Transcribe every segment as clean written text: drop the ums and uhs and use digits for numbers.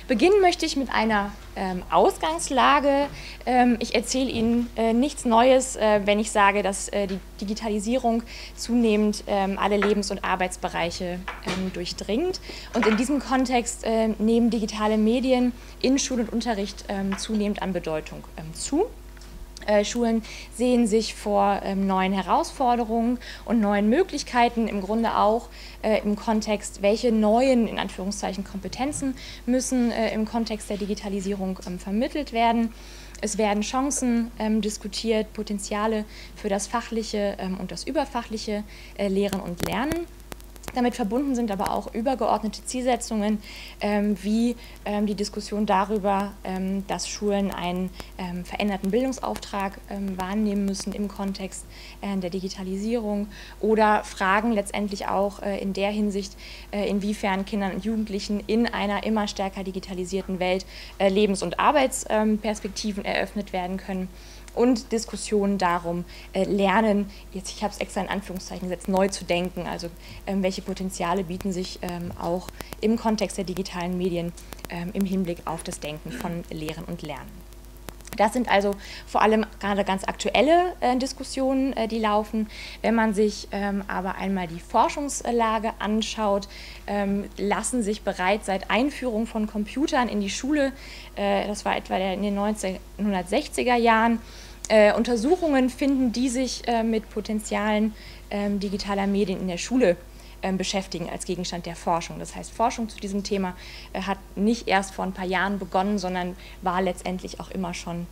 Beginnen möchte ich mit einer Ausgangslage. Ich erzähle Ihnen nichts Neues, wenn ich sage, dass die Digitalisierung zunehmend alle Lebens- und Arbeitsbereiche durchdringt. Und in diesem Kontext nehmen digitale Medien in Schule und Unterricht zunehmend an Bedeutung zu. Schulen sehen sich vor neuen Herausforderungen und neuen Möglichkeiten, im Grunde auch im Kontext, welche neuen, in Anführungszeichen, Kompetenzen müssen im Kontext der Digitalisierung vermittelt werden. Es werden Chancen diskutiert, Potenziale für das fachliche und das überfachliche Lehren und Lernen. Damit verbunden sind aber auch übergeordnete Zielsetzungen, wie die Diskussion darüber, dass Schulen einen veränderten Bildungsauftrag wahrnehmen müssen im Kontext der Digitalisierung, oder Fragen letztendlich auch in der Hinsicht, inwiefern Kindern und Jugendlichen in einer immer stärker digitalisierten Welt Lebens- und Arbeitsperspektiven eröffnet werden können. Und Diskussionen darum, lernen, jetzt, ich habe es extra in Anführungszeichen gesetzt, neu zu denken, also welche Potenziale bieten sich auch im Kontext der digitalen Medien im Hinblick auf das Denken von Lehren und Lernen. Das sind also vor allem gerade ganz aktuelle Diskussionen, die laufen. Wenn man sich aber einmal die Forschungslage anschaut, lassen sich bereits seit Einführung von Computern in die Schule, das war etwa in den 1960er Jahren, Untersuchungen finden, die sich mit Potenzialen digitaler Medien in der Schule beschäftigen als Gegenstand der Forschung. Das heißt, Forschung zu diesem Thema hat nicht erst vor ein paar Jahren begonnen, sondern war letztendlich auch immer schon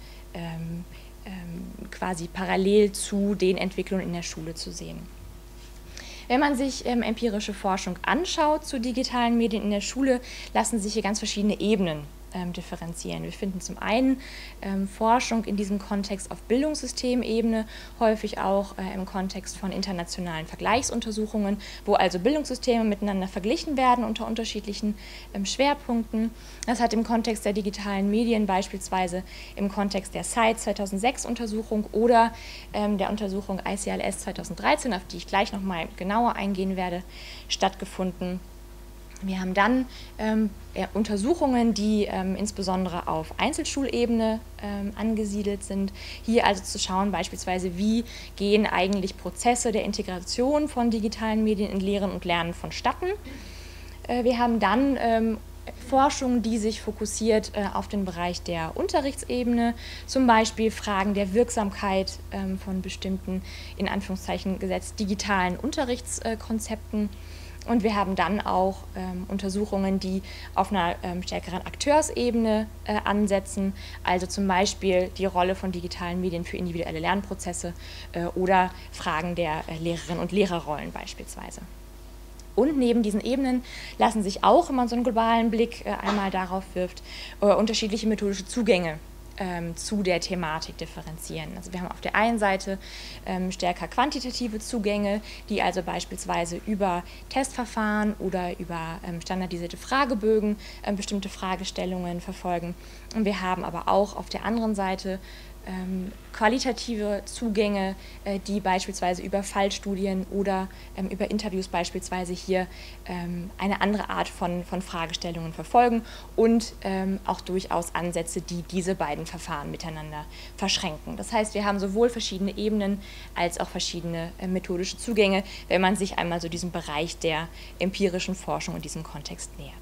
quasi parallel zu den Entwicklungen in der Schule zu sehen. Wenn man sich empirische Forschung anschaut zu digitalen Medien in der Schule, lassen sich hier ganz verschiedene Ebenen differenzieren. Wir finden zum einen Forschung in diesem Kontext auf Bildungssystemebene, häufig auch im Kontext von internationalen Vergleichsuntersuchungen, wo also Bildungssysteme miteinander verglichen werden unter unterschiedlichen Schwerpunkten. Das hat im Kontext der digitalen Medien, beispielsweise im Kontext der SCITE 2006 Untersuchung oder der Untersuchung ICLS 2013, auf die ich gleich nochmal genauer eingehen werde, stattgefunden. Wir haben dann Untersuchungen, die insbesondere auf Einzelschulebene angesiedelt sind. Hier also zu schauen, beispielsweise, wie gehen eigentlich Prozesse der Integration von digitalen Medien in Lehren und Lernen vonstatten. Wir haben dann Forschung, die sich fokussiert auf den Bereich der Unterrichtsebene, zum Beispiel Fragen der Wirksamkeit von bestimmten, in Anführungszeichen gesetzt, digitalen Unterrichtskonzepten. Und wir haben dann auch Untersuchungen, die auf einer stärkeren Akteursebene ansetzen, also zum Beispiel die Rolle von digitalen Medien für individuelle Lernprozesse oder Fragen der Lehrerinnen und Lehrerrollen beispielsweise. Und neben diesen Ebenen lassen sich auch, wenn man so einen globalen Blick einmal darauf wirft, unterschiedliche methodische Zugänge zu der Thematik differenzieren. Also wir haben auf der einen Seite stärker quantitative Zugänge, die also beispielsweise über Testverfahren oder über standardisierte Fragebögen bestimmte Fragestellungen verfolgen. Und wir haben aber auch auf der anderen Seite qualitative Zugänge, die beispielsweise über Fallstudien oder über Interviews beispielsweise hier eine andere Art von Fragestellungen verfolgen und auch durchaus Ansätze, die diese beiden Verfahren miteinander verschränken. Das heißt, wir haben sowohl verschiedene Ebenen als auch verschiedene methodische Zugänge, wenn man sich einmal so diesem Bereich der empirischen Forschung in diesem Kontext nähert.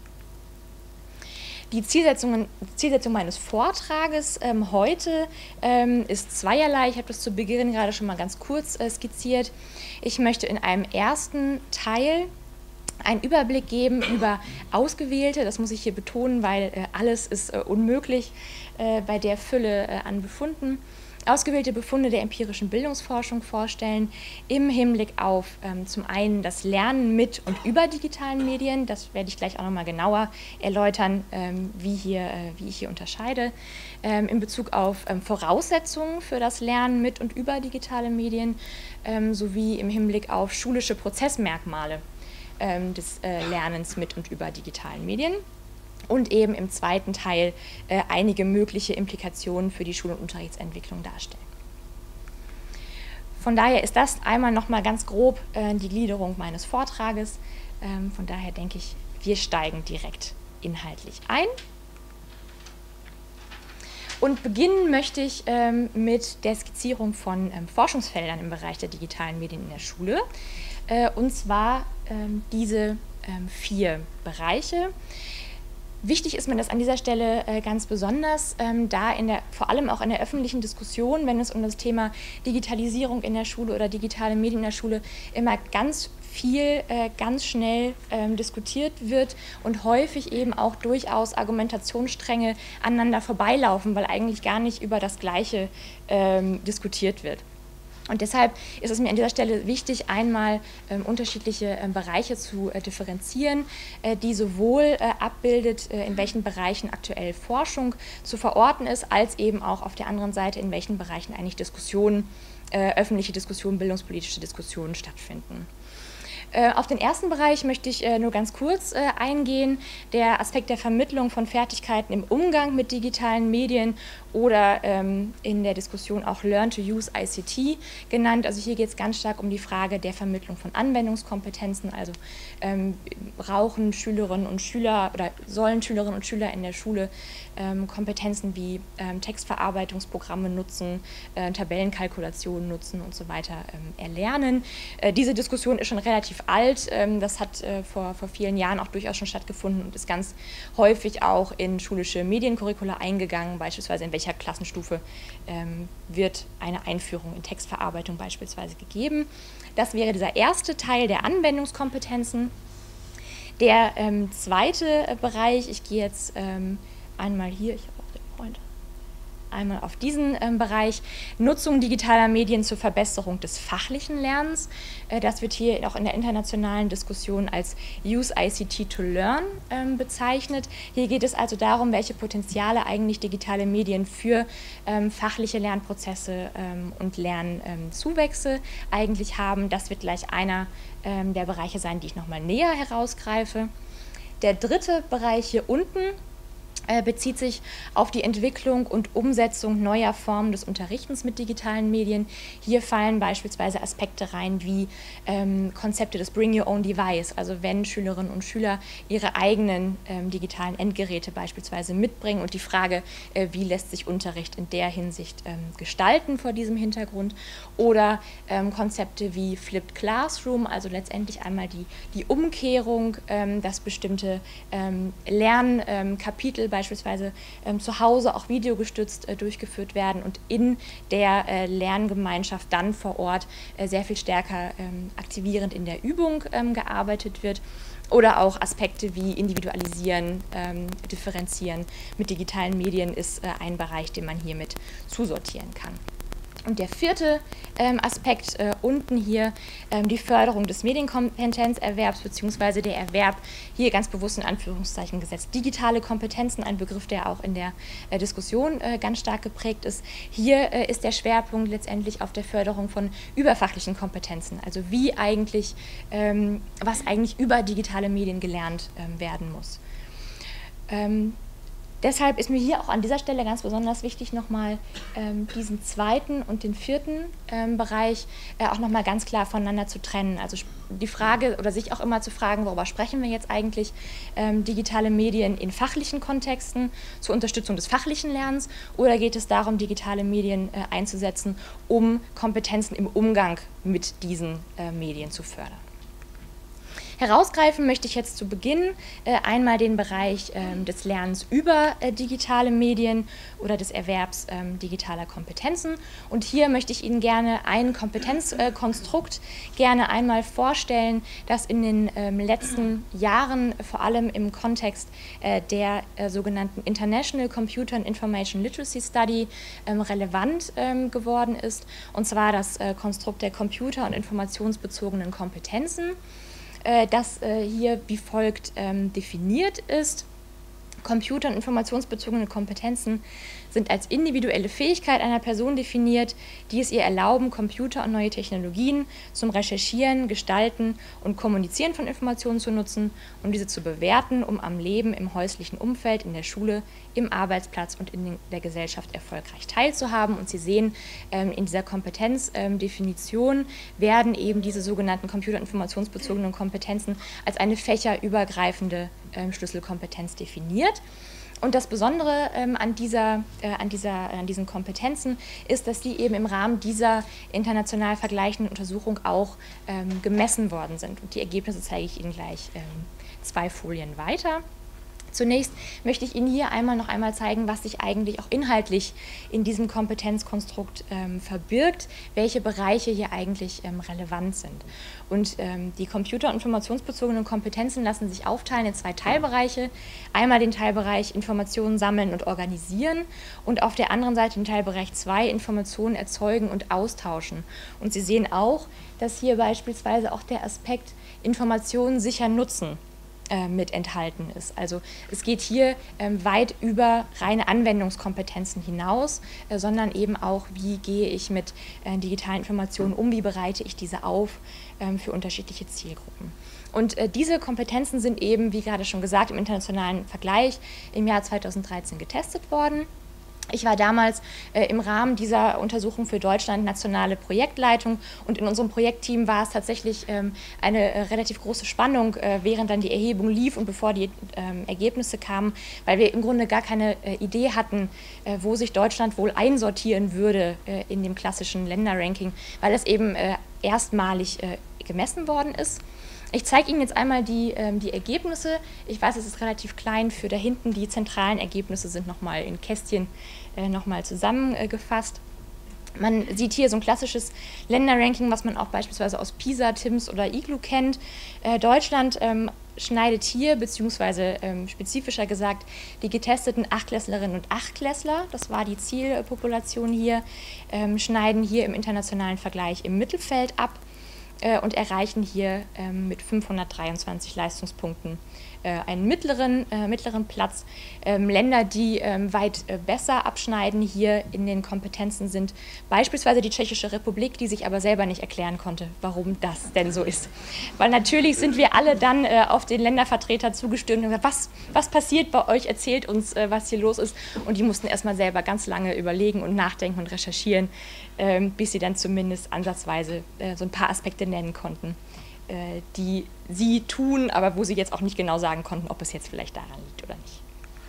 Die Zielsetzung meines Vortrages heute ist zweierlei. Ich habe das zu Beginn gerade schon mal ganz kurz skizziert. Ich möchte in einem ersten Teil einen Überblick geben über ausgewählte, das muss ich hier betonen, weil alles ist unmöglich bei der Fülle an Befunden, ausgewählte Befunde der empirischen Bildungsforschung vorstellen, im Hinblick auf zum einen das Lernen mit und über digitalen Medien, das werde ich gleich auch nochmal genauer erläutern, wie ich hier unterscheide, in Bezug auf Voraussetzungen für das Lernen mit und über digitale Medien, sowie im Hinblick auf schulische Prozessmerkmale des Lernens mit und über digitalen Medien. Und eben im zweiten Teil einige mögliche Implikationen für die Schul- und Unterrichtsentwicklung darstellen. Von daher ist das einmal nochmal ganz grob die Gliederung meines Vortrages. Von daher denke ich, wir steigen direkt inhaltlich ein. Und beginnen möchte ich mit der Skizzierung von Forschungsfeldern im Bereich der digitalen Medien in der Schule. Und zwar diese 4 Bereiche. Wichtig ist mir das an dieser Stelle ganz besonders, da vor allem auch in der öffentlichen Diskussion, wenn es um das Thema Digitalisierung in der Schule oder digitale Medien in der Schule immer ganz viel, ganz schnell diskutiert wird und häufig eben auch durchaus Argumentationsstränge aneinander vorbeilaufen, weil eigentlich gar nicht über das Gleiche diskutiert wird. Und deshalb ist es mir an dieser Stelle wichtig, einmal unterschiedliche Bereiche zu differenzieren, die sowohl abbildet, in welchen Bereichen aktuell Forschung zu verorten ist, als eben auch auf der anderen Seite, in welchen Bereichen eigentlich Diskussionen, öffentliche Diskussionen, bildungspolitische Diskussionen stattfinden. Auf den ersten Bereich möchte ich nur ganz kurz eingehen, der Aspekt der Vermittlung von Fertigkeiten im Umgang mit digitalen Medien oder in der Diskussion auch Learn to Use ICT genannt. Also hier geht es ganz stark um die Frage der Vermittlung von Anwendungskompetenzen, also brauchen Schülerinnen und Schüler oder sollen Schülerinnen und Schüler in der Schule Kompetenzen wie Textverarbeitungsprogramme nutzen, Tabellenkalkulationen nutzen und so weiter erlernen. Diese Diskussion ist schon relativ alt, das hat vor vielen Jahren auch durchaus schon stattgefunden und ist ganz häufig auch in schulische Mediencurricula eingegangen, beispielsweise in welcher Klassenstufe wird eine Einführung in Textverarbeitung beispielsweise gegeben. Das wäre dieser erste Teil der Anwendungskompetenzen. Der zweite Bereich, ich gehe jetzt einmal hier, ich habe auch den Pointer, einmal auf diesen Bereich, Nutzung digitaler Medien zur Verbesserung des fachlichen Lernens. Das wird hier auch in der internationalen Diskussion als Use ICT to Learn bezeichnet. Hier geht es also darum, welche Potenziale eigentlich digitale Medien für fachliche Lernprozesse und Lernzuwächse eigentlich haben. Das wird gleich einer der Bereiche sein, die ich nochmal näher herausgreife. Der dritte Bereich hier unten bezieht sich auf die Entwicklung und Umsetzung neuer Formen des Unterrichtens mit digitalen Medien. Hier fallen beispielsweise Aspekte rein wie Konzepte des Bring Your Own Device, also wenn Schülerinnen und Schüler ihre eigenen digitalen Endgeräte beispielsweise mitbringen und die Frage, wie lässt sich Unterricht in der Hinsicht gestalten vor diesem Hintergrund, oder Konzepte wie Flipped Classroom, also letztendlich einmal die Umkehrung, dass bestimmte Lernkapitel beispielsweise zu Hause auch videogestützt durchgeführt werden und in der Lerngemeinschaft dann vor Ort sehr viel stärker aktivierend in der Übung gearbeitet wird. Oder auch Aspekte wie Individualisieren, Differenzieren mit digitalen Medien ist ein Bereich, den man hiermit zusortieren kann. Und der vierte Aspekt unten hier, die Förderung des Medienkompetenzerwerbs bzw. der Erwerb, hier ganz bewusst in Anführungszeichen gesetzt, digitale Kompetenzen, ein Begriff, der auch in der Diskussion ganz stark geprägt ist. Hier ist der Schwerpunkt letztendlich auf der Förderung von überfachlichen Kompetenzen, also wie eigentlich, was eigentlich über digitale Medien gelernt werden muss. Deshalb ist mir hier auch an dieser Stelle ganz besonders wichtig, nochmal diesen zweiten und den vierten Bereich auch nochmal ganz klar voneinander zu trennen. Also die Frage oder sich auch immer zu fragen, worüber sprechen wir jetzt eigentlich, digitale Medien in fachlichen Kontexten zur Unterstützung des fachlichen Lernens, oder geht es darum, digitale Medien einzusetzen, um Kompetenzen im Umgang mit diesen Medien zu fördern. Herausgreifen möchte ich jetzt zu Beginn einmal den Bereich des Lernens über digitale Medien oder des Erwerbs digitaler Kompetenzen. Und hier möchte ich Ihnen gerne ein Kompetenzkonstrukt gerne einmal vorstellen, das in den letzten Jahren vor allem im Kontext der sogenannten International Computer and Information Literacy Study relevant geworden ist, und zwar das Konstrukt der computer- und informationsbezogenen Kompetenzen, das hier wie folgt definiert ist. Computer- und informationsbezogene Kompetenzen sind als individuelle Fähigkeit einer Person definiert, die es ihr erlauben, Computer und neue Technologien zum Recherchieren, Gestalten und Kommunizieren von Informationen zu nutzen und diese zu bewerten, um am Leben im häuslichen Umfeld, in der Schule, im Arbeitsplatz und in der Gesellschaft erfolgreich teilzuhaben. Und Sie sehen, in dieser Kompetenzdefinition werden eben diese sogenannten computerinformationsbezogenen Kompetenzen als eine fächerübergreifende Schlüsselkompetenz definiert. Und das Besondere an diesen Kompetenzen ist, dass die eben im Rahmen dieser international vergleichenden Untersuchung auch gemessen worden sind. Und die Ergebnisse zeige ich Ihnen gleich 2 Folien weiter. Zunächst möchte ich Ihnen hier noch einmal zeigen, was sich eigentlich auch inhaltlich in diesem Kompetenzkonstrukt verbirgt, welche Bereiche hier eigentlich relevant sind. Und die computer- und informationsbezogenen Kompetenzen lassen sich aufteilen in 2 Teilbereiche. Einmal den Teilbereich Informationen sammeln und organisieren und auf der anderen Seite den Teilbereich 2 Informationen erzeugen und austauschen. Und Sie sehen auch, dass hier beispielsweise auch der Aspekt Informationen sicher nutzen mit enthalten ist. Also es geht hier weit über reine Anwendungskompetenzen hinaus, sondern eben auch, wie gehe ich mit digitalen Informationen um, wie bereite ich diese auf für unterschiedliche Zielgruppen. Und diese Kompetenzen sind eben, wie gerade schon gesagt, im internationalen Vergleich im Jahr 2013 getestet worden. Ich war damals im Rahmen dieser Untersuchung für Deutschland nationale Projektleitung und in unserem Projektteam war es tatsächlich eine relativ große Spannung, während dann die Erhebung lief und bevor die Ergebnisse kamen, weil wir im Grunde gar keine Idee hatten, wo sich Deutschland wohl einsortieren würde in dem klassischen Länderranking, weil es eben erstmalig gemessen worden ist. Ich zeige Ihnen jetzt einmal die Ergebnisse. Ich weiß, es ist relativ klein für da hinten. Die zentralen Ergebnisse sind nochmal in Kästchen nochmal zusammengefasst. Man sieht hier so ein klassisches Länderranking, was man auch beispielsweise aus PISA, TIMSS oder IGLU kennt. Deutschland schneidet hier, beziehungsweise spezifischer gesagt, die getesteten Achtklässlerinnen und Achtklässler, das war die Zielpopulation hier, schneiden hier im internationalen Vergleich im Mittelfeld ab und erreichen hier mit 523 Leistungspunkten einen mittleren Platz. Länder, die weit besser abschneiden hier in den Kompetenzen sind beispielsweise die Tschechische Republik, die sich aber selber nicht erklären konnte, warum das denn so ist. Weil natürlich sind wir alle dann auf den Ländervertreter zugestürmt und gesagt, was passiert bei euch, erzählt uns, was hier los ist. Und die mussten erstmal selber ganz lange überlegen und nachdenken und recherchieren, bis sie dann zumindest ansatzweise so ein paar Aspekte nennen konnten, die sie tun, aber wo sie jetzt auch nicht genau sagen konnten, ob es jetzt vielleicht daran liegt oder nicht.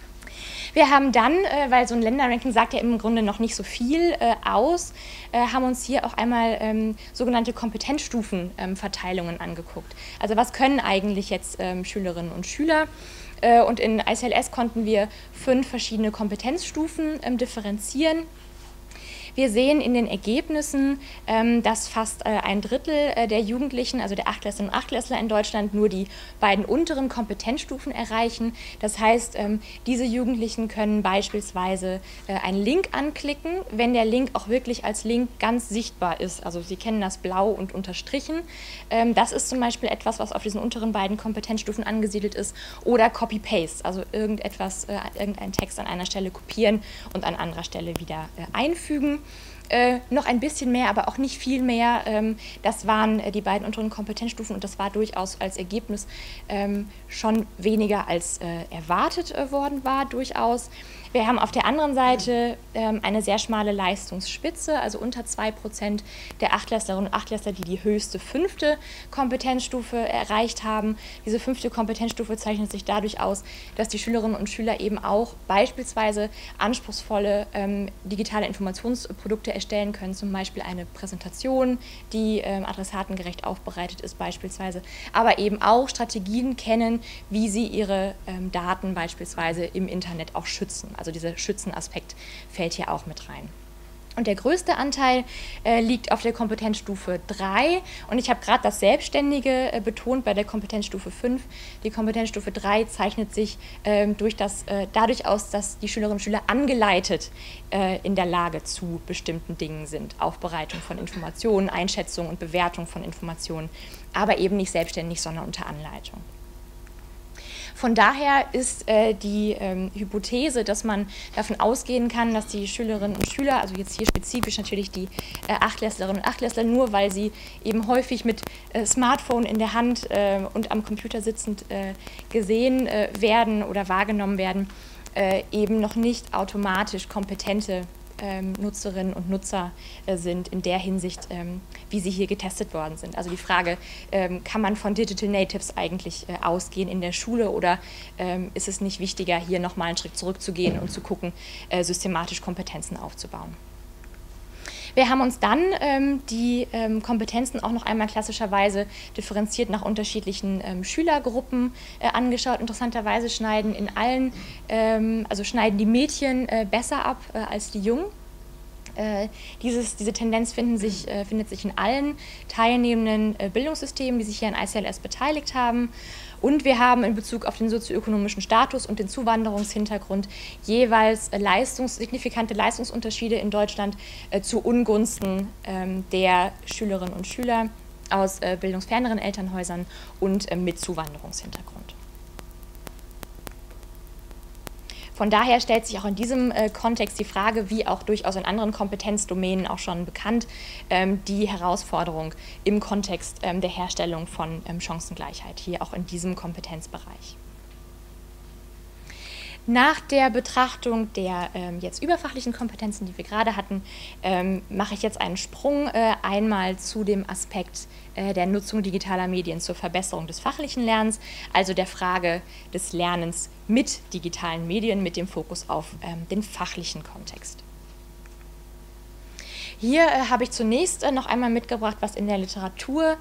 Wir haben dann, weil so ein Länderranking sagt ja im Grunde noch nicht so viel aus, haben uns hier auch einmal sogenannte Kompetenzstufenverteilungen angeguckt. Also was können eigentlich jetzt Schülerinnen und Schüler? Und in ICLS konnten wir 5 verschiedene Kompetenzstufen differenzieren. Wir sehen in den Ergebnissen, dass fast ein Drittel der Jugendlichen, also der Achtklässler und Achtklässler in Deutschland, nur die beiden unteren Kompetenzstufen erreichen. Das heißt, diese Jugendlichen können beispielsweise einen Link anklicken, wenn der Link auch wirklich als Link ganz sichtbar ist. Also Sie kennen das blau und unterstrichen. Das ist zum Beispiel etwas, was auf diesen unteren beiden Kompetenzstufen angesiedelt ist. Oder Copy-Paste, also irgendeinen Text an einer Stelle kopieren und an anderer Stelle wieder einfügen. Noch ein bisschen mehr, aber auch nicht viel mehr. Das waren die beiden unteren Kompetenzstufen und das war durchaus als Ergebnis schon weniger als erwartet worden war, durchaus. Wir haben auf der anderen Seite eine sehr schmale Leistungsspitze, also unter 2% der Achtklässlerinnen und Achtklässler, die die höchste 5. Kompetenzstufe erreicht haben. Diese 5. Kompetenzstufe zeichnet sich dadurch aus, dass die Schülerinnen und Schüler eben auch beispielsweise anspruchsvolle digitale Informationsprodukte erstellen können, zum Beispiel eine Präsentation, die adressatengerecht aufbereitet ist beispielsweise, aber eben auch Strategien kennen, wie sie ihre Daten beispielsweise im Internet auch schützen. Also dieser Schützenaspekt fällt hier auch mit rein. Und der größte Anteil liegt auf der Kompetenzstufe 3 und ich habe gerade das Selbstständige betont bei der Kompetenzstufe 5. Die Kompetenzstufe 3 zeichnet sich dadurch aus, dass die Schülerinnen und Schüler angeleitet in der Lage zu bestimmten Dingen sind. Aufbereitung von Informationen, Einschätzung und Bewertung von Informationen, aber eben nicht selbstständig, sondern unter Anleitung. Von daher ist die Hypothese, dass man davon ausgehen kann, dass die Schülerinnen und Schüler, also jetzt hier spezifisch natürlich die Achtklässlerinnen und Achtklässler, nur weil sie eben häufig mit Smartphone in der Hand und am Computer sitzend gesehen werden oder wahrgenommen werden, eben noch nicht automatisch kompetente Nutzerinnen und Nutzer sind in der Hinsicht, wie sie hier getestet worden sind. Also die Frage, kann man von Digital Natives eigentlich ausgehen in der Schule oder ist es nicht wichtiger, hier nochmal einen Schritt zurückzugehen und zu gucken, systematisch Kompetenzen aufzubauen. Wir haben uns dann die Kompetenzen auch noch einmal klassischerweise differenziert nach unterschiedlichen Schülergruppen angeschaut. Interessanterweise schneiden schneiden die Mädchen besser ab als die Jungen. Diese Tendenz findet sich in allen teilnehmenden Bildungssystemen, die sich hier an ICLS beteiligt haben. Und wir haben in Bezug auf den sozioökonomischen Status und den Zuwanderungshintergrund jeweils signifikante Leistungsunterschiede in Deutschland zu Ungunsten der Schülerinnen und Schüler aus bildungsferneren Elternhäusern und mit Zuwanderungshintergrund. Von daher stellt sich auch in diesem Kontext die Frage, wie auch durchaus in anderen Kompetenzdomänen auch schon bekannt, die Herausforderung im Kontext der Herstellung von Chancengleichheit, hier auch in diesem Kompetenzbereich. Nach der Betrachtung der jetzt überfachlichen Kompetenzen, die wir gerade hatten, mache ich jetzt einen Sprung einmal zu dem Aspekt der Nutzung digitaler Medien zur Verbesserung des fachlichen Lernens, also der Frage des Lernens mit digitalen Medien, mit dem Fokus auf den fachlichen Kontext. Hier habe ich zunächst noch einmal mitgebracht, was in der Literatur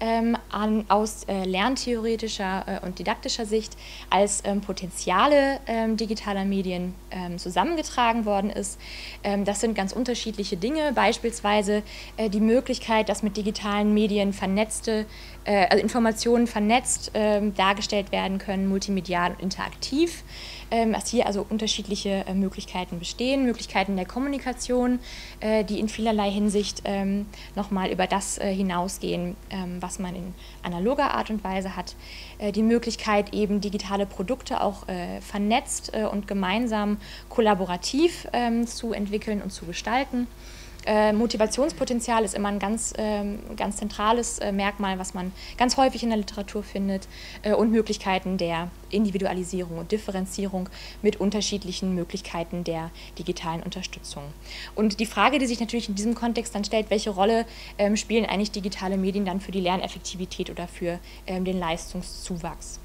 aus lerntheoretischer und didaktischer Sicht als Potenziale digitaler Medien zusammengetragen worden ist. Das sind ganz unterschiedliche Dinge, beispielsweise die Möglichkeit, dass mit digitalen Medien also Informationen vernetzt dargestellt werden können, multimedial und interaktiv. Dass hier also unterschiedliche Möglichkeiten bestehen, Möglichkeiten der Kommunikation, die in vielerlei Hinsicht nochmal über das hinausgehen, was man in analoger Art und Weise hat. Die Möglichkeit, eben digitale Produkte auch vernetzt und gemeinsam kollaborativ zu entwickeln und zu gestalten. Motivationspotenzial ist immer ein ganz zentrales Merkmal, was man ganz häufig in der Literatur findet, und Möglichkeiten der Individualisierung und Differenzierung mit unterschiedlichen Möglichkeiten der digitalen Unterstützung. Und die Frage, die sich natürlich in diesem Kontext dann stellt, welche Rolle spielen eigentlich digitale Medien dann für die Lerneffektivität oder für den Leistungszuwachs?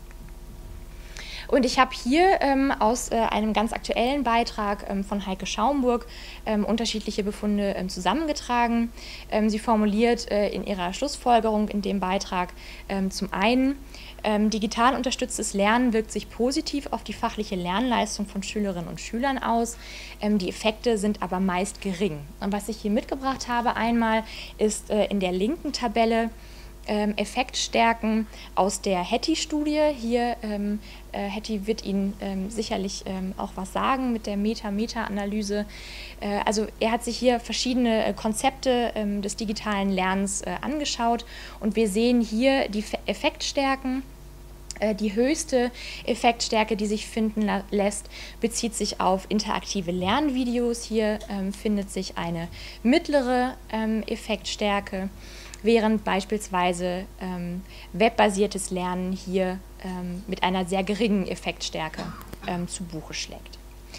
Und ich habe hier aus einem ganz aktuellen Beitrag von Heike Schaumburg unterschiedliche Befunde zusammengetragen. Sie formuliert in ihrer Schlussfolgerung in dem Beitrag zum einen, digital unterstütztes Lernen wirkt sich positiv auf die fachliche Lernleistung von Schülerinnen und Schülern aus. Die Effekte sind aber meist gering. Und was ich hier mitgebracht habe einmal, ist in der linken Tabelle Effektstärken aus der Hattie-Studie. Hier, Hattie wird Ihnen sicherlich auch was sagen mit der Meta-Analyse. Also er hat sich hier verschiedene Konzepte des digitalen Lernens angeschaut und wir sehen hier die Effektstärken. Die höchste Effektstärke, die sich finden lässt, bezieht sich auf interaktive Lernvideos. Hier findet sich eine mittlere Effektstärke, während beispielsweise webbasiertes Lernen hier mit einer sehr geringen Effektstärke zu Buche schlägt.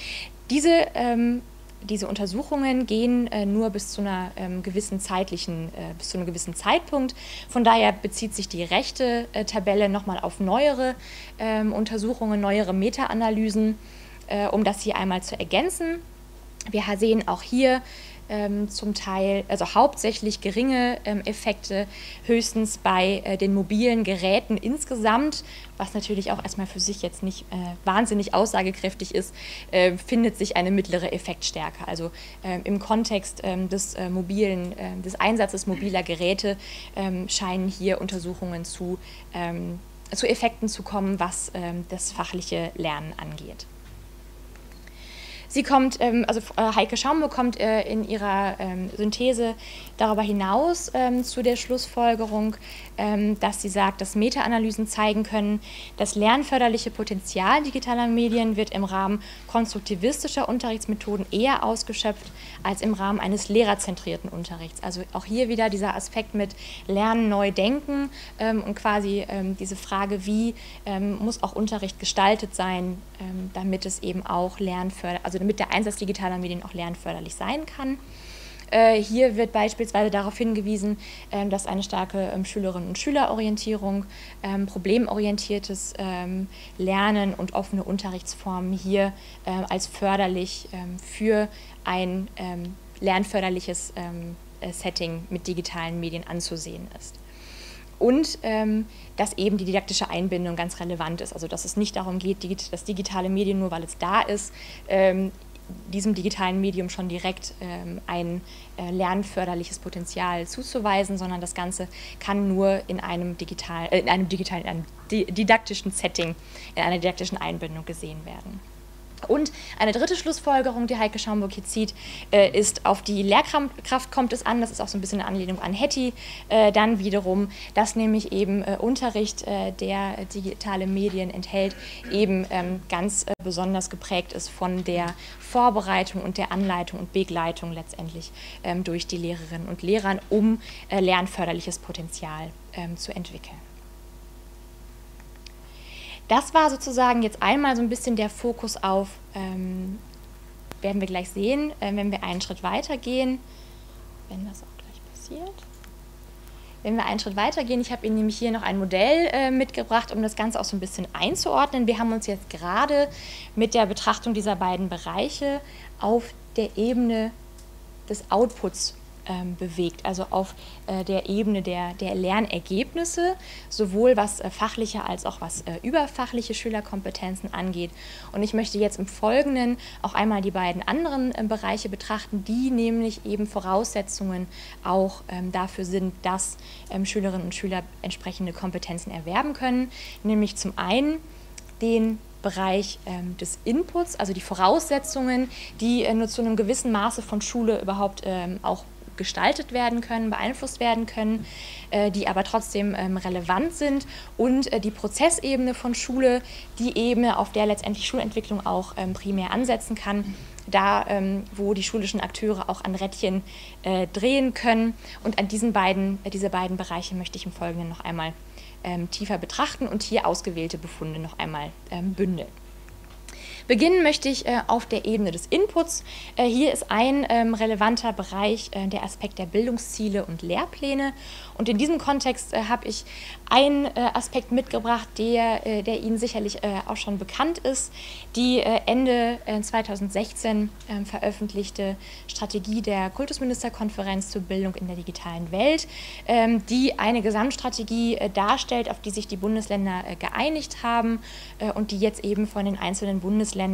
Diese Untersuchungen gehen nur bis zu einem gewissen Zeitpunkt. Von daher bezieht sich die rechte Tabelle nochmal auf neuere Untersuchungen, neuere Meta-Analysen, um das hier einmal zu ergänzen. Wir sehen auch hier zum Teil, also hauptsächlich geringe Effekte, höchstens bei den mobilen Geräten insgesamt, was natürlich auch erstmal für sich jetzt nicht wahnsinnig aussagekräftig ist, findet sich eine mittlere Effektstärke. Also im Kontext des Einsatzes mobiler Geräte scheinen hier Untersuchungen zu Effekten zu kommen, was das fachliche Lernen angeht. Heike Schaumburg kommt in ihrer Synthese darüber hinaus zu der Schlussfolgerung, dass sie sagt, dass Meta-Analysen zeigen können, das lernförderliche Potenzial digitaler Medien wird im Rahmen konstruktivistischer Unterrichtsmethoden eher ausgeschöpft als im Rahmen eines lehrerzentrierten Unterrichts. Also auch hier wieder dieser Aspekt mit Lernen neu denken und quasi diese Frage, wie muss auch Unterricht gestaltet sein, damit es eben auch damit der Einsatz digitaler Medien auch lernförderlich sein kann. Hier wird beispielsweise darauf hingewiesen, dass eine starke Schülerinnen- und Schülerorientierung, problemorientiertes Lernen und offene Unterrichtsformen hier als förderlich für ein lernförderliches Setting mit digitalen Medien anzusehen ist. Und dass eben die didaktische Einbindung ganz relevant ist, also dass es nicht darum geht, das digitale Medium, nur weil es da ist, diesem digitalen Medium schon direkt ein lernförderliches Potenzial zuzuweisen, sondern das Ganze kann nur in einem didaktischen Setting, in einer didaktischen Einbindung gesehen werden. Und eine dritte Schlussfolgerung, die Heike Schaumburg hier zieht, ist, auf die Lehrkraft kommt es an, das ist auch so ein bisschen eine Anlehnung an Hattie, dann wiederum, dass nämlich eben Unterricht, der digitale Medien enthält, eben ganz besonders geprägt ist von der Vorbereitung und der Anleitung und Begleitung letztendlich durch die Lehrerinnen und Lehrer, um lernförderliches Potenzial zu entwickeln. Das war sozusagen jetzt einmal so ein bisschen der Fokus auf, werden wir gleich sehen, wenn wir einen Schritt weiter gehen, wenn das auch gleich passiert. Wenn wir einen Schritt weiter gehen, ich habe Ihnen nämlich hier noch ein Modell mitgebracht, um das Ganze auch so ein bisschen einzuordnen. Wir haben uns jetzt gerade mit der Betrachtung dieser beiden Bereiche auf der Ebene des Outputs bewegt, also auf der Ebene der Lernergebnisse, sowohl was fachliche als auch was überfachliche Schülerkompetenzen angeht. Und ich möchte jetzt im Folgenden auch einmal die beiden anderen Bereiche betrachten, die nämlich eben Voraussetzungen auch dafür sind, dass Schülerinnen und Schüler entsprechende Kompetenzen erwerben können, nämlich zum einen den Bereich des Inputs, also die Voraussetzungen, die nur zu einem gewissen Maße von Schule überhaupt auch gestaltet werden können, beeinflusst werden können, die aber trotzdem relevant sind, und die Prozessebene von Schule, die Ebene, auf der letztendlich Schulentwicklung auch primär ansetzen kann, da wo die schulischen Akteure auch an Rädchen drehen können. Und an diese beiden Bereiche möchte ich im Folgenden noch einmal tiefer betrachten und hier ausgewählte Befunde noch einmal bündeln. Beginnen möchte ich auf der Ebene des Inputs. Hier ist ein relevanter Bereich der Aspekt der Bildungsziele und Lehrpläne. Und in diesem Kontext habe ich einen Aspekt mitgebracht, der Ihnen sicherlich auch schon bekannt ist. Die Ende 2016 veröffentlichte Strategie der Kultusministerkonferenz zur Bildung in der digitalen Welt, die eine Gesamtstrategie darstellt, auf die sich die Bundesländer geeinigt haben und die jetzt eben von den einzelnen Bundesländern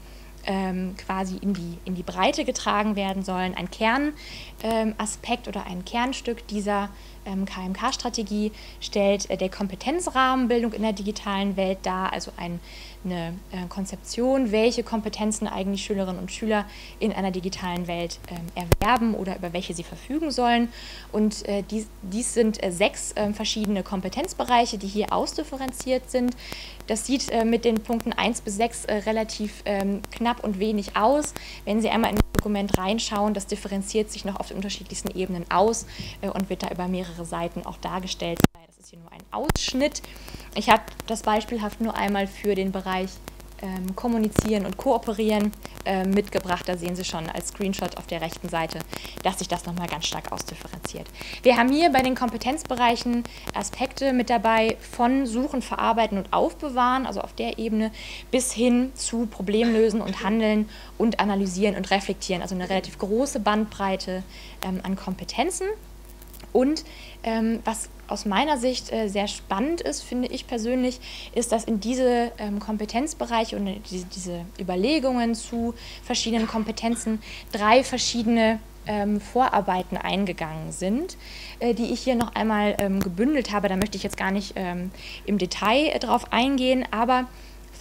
quasi in die Breite getragen werden sollen. Ein Kernaspekt oder ein Kernstück dieser KMK-Strategie stellt der Kompetenzrahmenbildung in der digitalen Welt dar, also eine Konzeption, welche Kompetenzen eigentlich Schülerinnen und Schüler in einer digitalen Welt erwerben oder über welche sie verfügen sollen. Und dies sind 6 verschiedene Kompetenzbereiche, die hier ausdifferenziert sind. Das sieht mit den Punkten 1 bis 6 relativ knapp und wenig aus. Wenn Sie einmal in das Dokument reinschauen, das differenziert sich noch auf den unterschiedlichsten Ebenen aus und wird da über mehrere Seiten auch dargestellt. Das ist hier nur ein Ausschnitt. Ich habe das beispielhaft nur einmal für den Bereich Kommunizieren und Kooperieren mitgebracht. Da sehen Sie schon als Screenshot auf der rechten Seite, dass sich das nochmal ganz stark ausdifferenziert. Wir haben hier bei den Kompetenzbereichen Aspekte mit dabei von Suchen, Verarbeiten und Aufbewahren, also auf der Ebene, bis hin zu Problemlösen und Handeln und Analysieren und Reflektieren, also eine relativ große Bandbreite an Kompetenzen. Und was aus meiner Sicht sehr spannend ist, finde ich persönlich, ist, dass in diese Kompetenzbereiche und diese Überlegungen zu verschiedenen Kompetenzen 3 verschiedene Vorarbeiten eingegangen sind, die ich hier noch einmal gebündelt habe. Da möchte ich jetzt gar nicht im Detail drauf eingehen, aber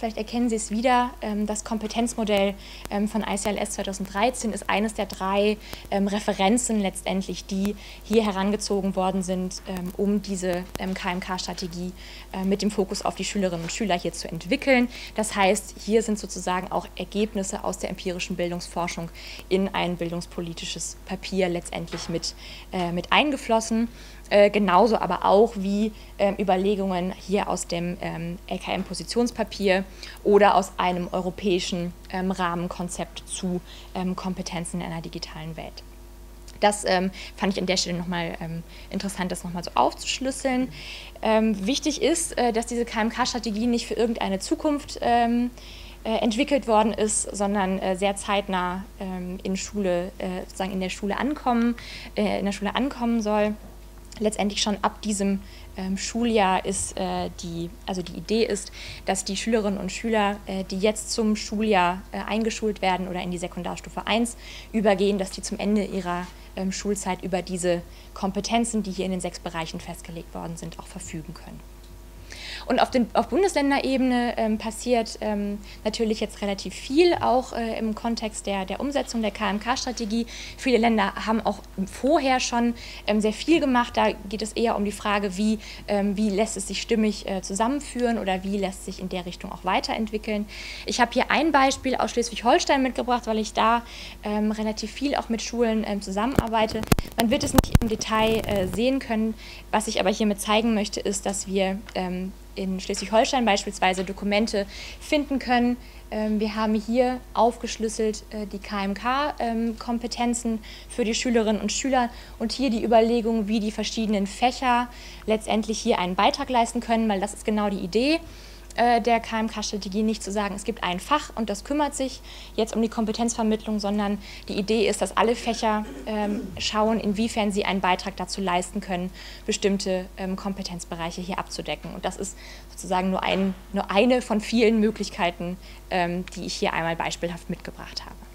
vielleicht erkennen Sie es wieder, das Kompetenzmodell von ICLS 2013 ist eines der 3 Referenzen letztendlich, die hier herangezogen worden sind, um diese KMK-Strategie mit dem Fokus auf die Schülerinnen und Schüler hier zu entwickeln. Das heißt, hier sind sozusagen auch Ergebnisse aus der empirischen Bildungsforschung in ein bildungspolitisches Papier letztendlich mit eingeflossen. Genauso aber auch wie Überlegungen hier aus dem LKM-Positionspapier oder aus einem europäischen Rahmenkonzept zu Kompetenzen in einer digitalen Welt. Das fand ich an der Stelle nochmal interessant, das nochmal so aufzuschlüsseln. Wichtig ist, dass diese KMK-Strategie nicht für irgendeine Zukunft entwickelt worden ist, sondern sehr zeitnah sozusagen in der Schule ankommen soll. Letztendlich schon ab diesem Schuljahr ist die Idee ist, dass die Schülerinnen und Schüler, die jetzt zum Schuljahr eingeschult werden oder in die Sekundarstufe 1 übergehen, dass die zum Ende ihrer Schulzeit über diese Kompetenzen, die hier in den 6 Bereichen festgelegt worden sind, auch verfügen können. Und auf Bundesländerebene passiert natürlich jetzt relativ viel, auch im Kontext der Umsetzung der KMK-Strategie. Viele Länder haben auch vorher schon sehr viel gemacht. Da geht es eher um die Frage, wie lässt es sich stimmig zusammenführen oder wie lässt sich in der Richtung auch weiterentwickeln. Ich habe hier ein Beispiel aus Schleswig-Holstein mitgebracht, weil ich da relativ viel auch mit Schulen zusammenarbeite. Man wird es nicht im Detail sehen können. Was ich aber hiermit zeigen möchte, ist, dass wir in Schleswig-Holstein beispielsweise Dokumente finden können. Wir haben hier aufgeschlüsselt die KMK-Kompetenzen für die Schülerinnen und Schüler und hier die Überlegung, wie die verschiedenen Fächer letztendlich hier einen Beitrag leisten können, weil das ist genau die Idee der KMK-Strategie, nicht zu sagen, es gibt ein Fach und das kümmert sich jetzt um die Kompetenzvermittlung, sondern die Idee ist, dass alle Fächer schauen, inwiefern sie einen Beitrag dazu leisten können, bestimmte Kompetenzbereiche hier abzudecken. Und das ist sozusagen nur eine von vielen Möglichkeiten, die ich hier einmal beispielhaft mitgebracht habe.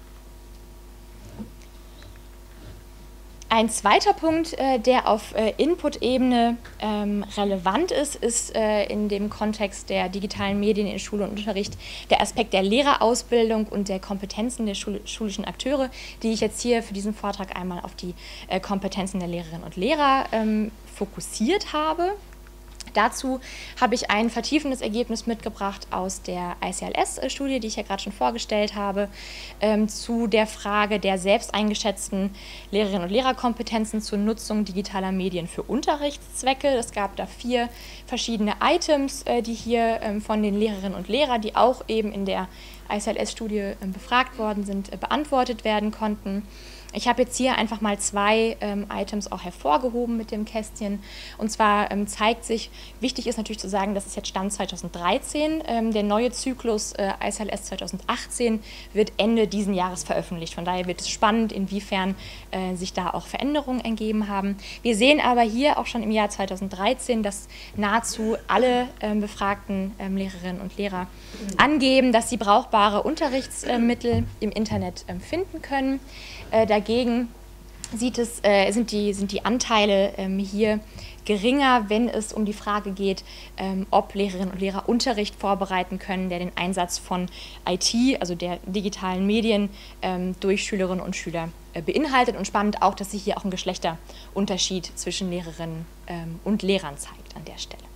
Ein zweiter Punkt, der auf Input-Ebene relevant ist, ist in dem Kontext der digitalen Medien in Schule und Unterricht der Aspekt der Lehrerausbildung und der Kompetenzen der schulischen Akteure, die ich jetzt hier für diesen Vortrag einmal auf die Kompetenzen der Lehrerinnen und Lehrer fokussiert habe. Dazu habe ich ein vertiefendes Ergebnis mitgebracht aus der ICLS-Studie, die ich ja gerade schon vorgestellt habe, zu der Frage der selbst eingeschätzten Lehrerinnen und Lehrerkompetenzen zur Nutzung digitaler Medien für Unterrichtszwecke. Es gab da 4 verschiedene Items, die hier von den Lehrerinnen und Lehrern, die auch eben in der ICLS-Studie befragt worden sind, beantwortet werden konnten. Ich habe jetzt hier einfach mal 2 Items auch hervorgehoben mit dem Kästchen. Und zwar zeigt sich, wichtig ist natürlich zu sagen, das ist jetzt Stand 2013. Der neue Zyklus ICLS 2018 wird Ende diesen Jahres veröffentlicht. Von daher wird es spannend, inwiefern sich da auch Veränderungen ergeben haben. Wir sehen aber hier auch schon im Jahr 2013, dass nahezu alle befragten Lehrerinnen und Lehrer angeben, dass sie brauchbare Unterrichtsmittel im Internet finden können. Dagegen sind die Anteile hier geringer, wenn es um die Frage geht, ob Lehrerinnen und Lehrer Unterricht vorbereiten können, der den Einsatz von IT, also der digitalen Medien, durch Schülerinnen und Schüler beinhaltet. Und spannend auch, dass sich hier auch ein Geschlechterunterschied zwischen Lehrerinnen und Lehrern zeigt an der Stelle.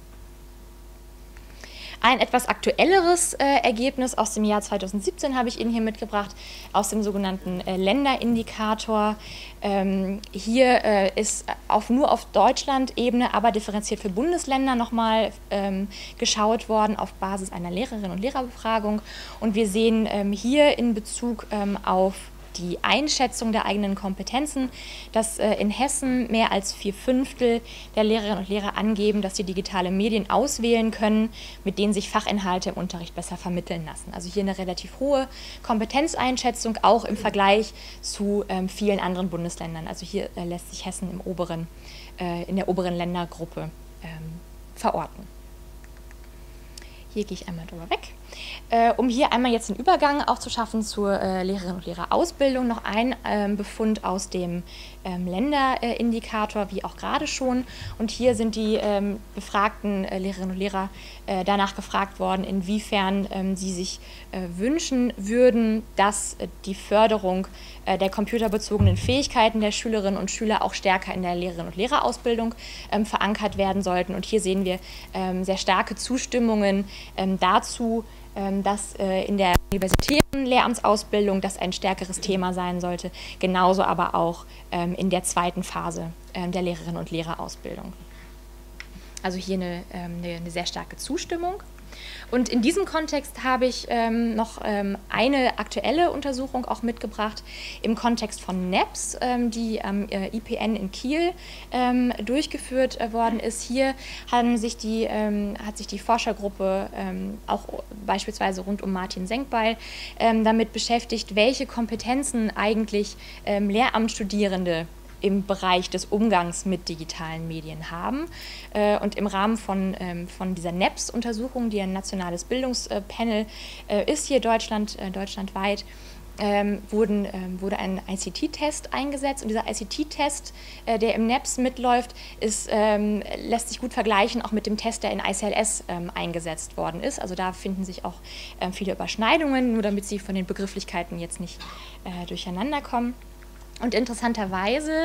Ein etwas aktuelleres Ergebnis aus dem Jahr 2017 habe ich Ihnen hier mitgebracht, aus dem sogenannten Länderindikator. Hier ist nur auf Deutschland-Ebene, aber differenziert für Bundesländer nochmal geschaut worden auf Basis einer Lehrerinnen- und Lehrerbefragung. Und wir sehen hier in Bezug auf die Einschätzung der eigenen Kompetenzen, dass in Hessen mehr als 4/5 der Lehrerinnen und Lehrer angeben, dass sie digitale Medien auswählen können, mit denen sich Fachinhalte im Unterricht besser vermitteln lassen. Also hier eine relativ hohe Kompetenzeinschätzung, auch im Vergleich zu vielen anderen Bundesländern. Also hier lässt sich Hessen in der oberen Ländergruppe verorten. Hier gehe ich einmal drüber weg. Um hier einmal jetzt einen Übergang auch zu schaffen zur Lehrerinnen- und Lehrerausbildung, noch ein Befund aus dem Länderindikator, wie auch gerade schon. Und hier sind die befragten Lehrerinnen und Lehrer danach gefragt worden, inwiefern sie sich wünschen würden, dass die Förderung der computerbezogenen Fähigkeiten der Schülerinnen und Schüler auch stärker in der Lehrerinnen- und Lehrerausbildung verankert werden sollten. Und hier sehen wir sehr starke Zustimmungen dazu, dass in der universitären Lehramtsausbildung das ein stärkeres Thema sein sollte, genauso aber auch in der zweiten Phase der Lehrerinnen- und Lehrerausbildung. Also hier eine sehr starke Zustimmung. Und in diesem Kontext habe ich noch eine aktuelle Untersuchung auch mitgebracht im Kontext von NEPS, die am IPN in Kiel durchgeführt worden ist. Hier hat sich die Forschergruppe auch beispielsweise rund um Martin Senkbeil damit beschäftigt, welche Kompetenzen eigentlich Lehramtsstudierende im Bereich des Umgangs mit digitalen Medien haben. Und im Rahmen von dieser NEPS-Untersuchung, die ein nationales Bildungspanel ist hier deutschlandweit, wurde ein ICT-Test eingesetzt. Und dieser ICT-Test, der im NEPS mitläuft, lässt sich gut vergleichen auch mit dem Test, der in ICLS eingesetzt worden ist. Also da finden sich auch viele Überschneidungen, nur damit Sie von den Begrifflichkeiten jetzt nicht durcheinander kommen. Und interessanterweise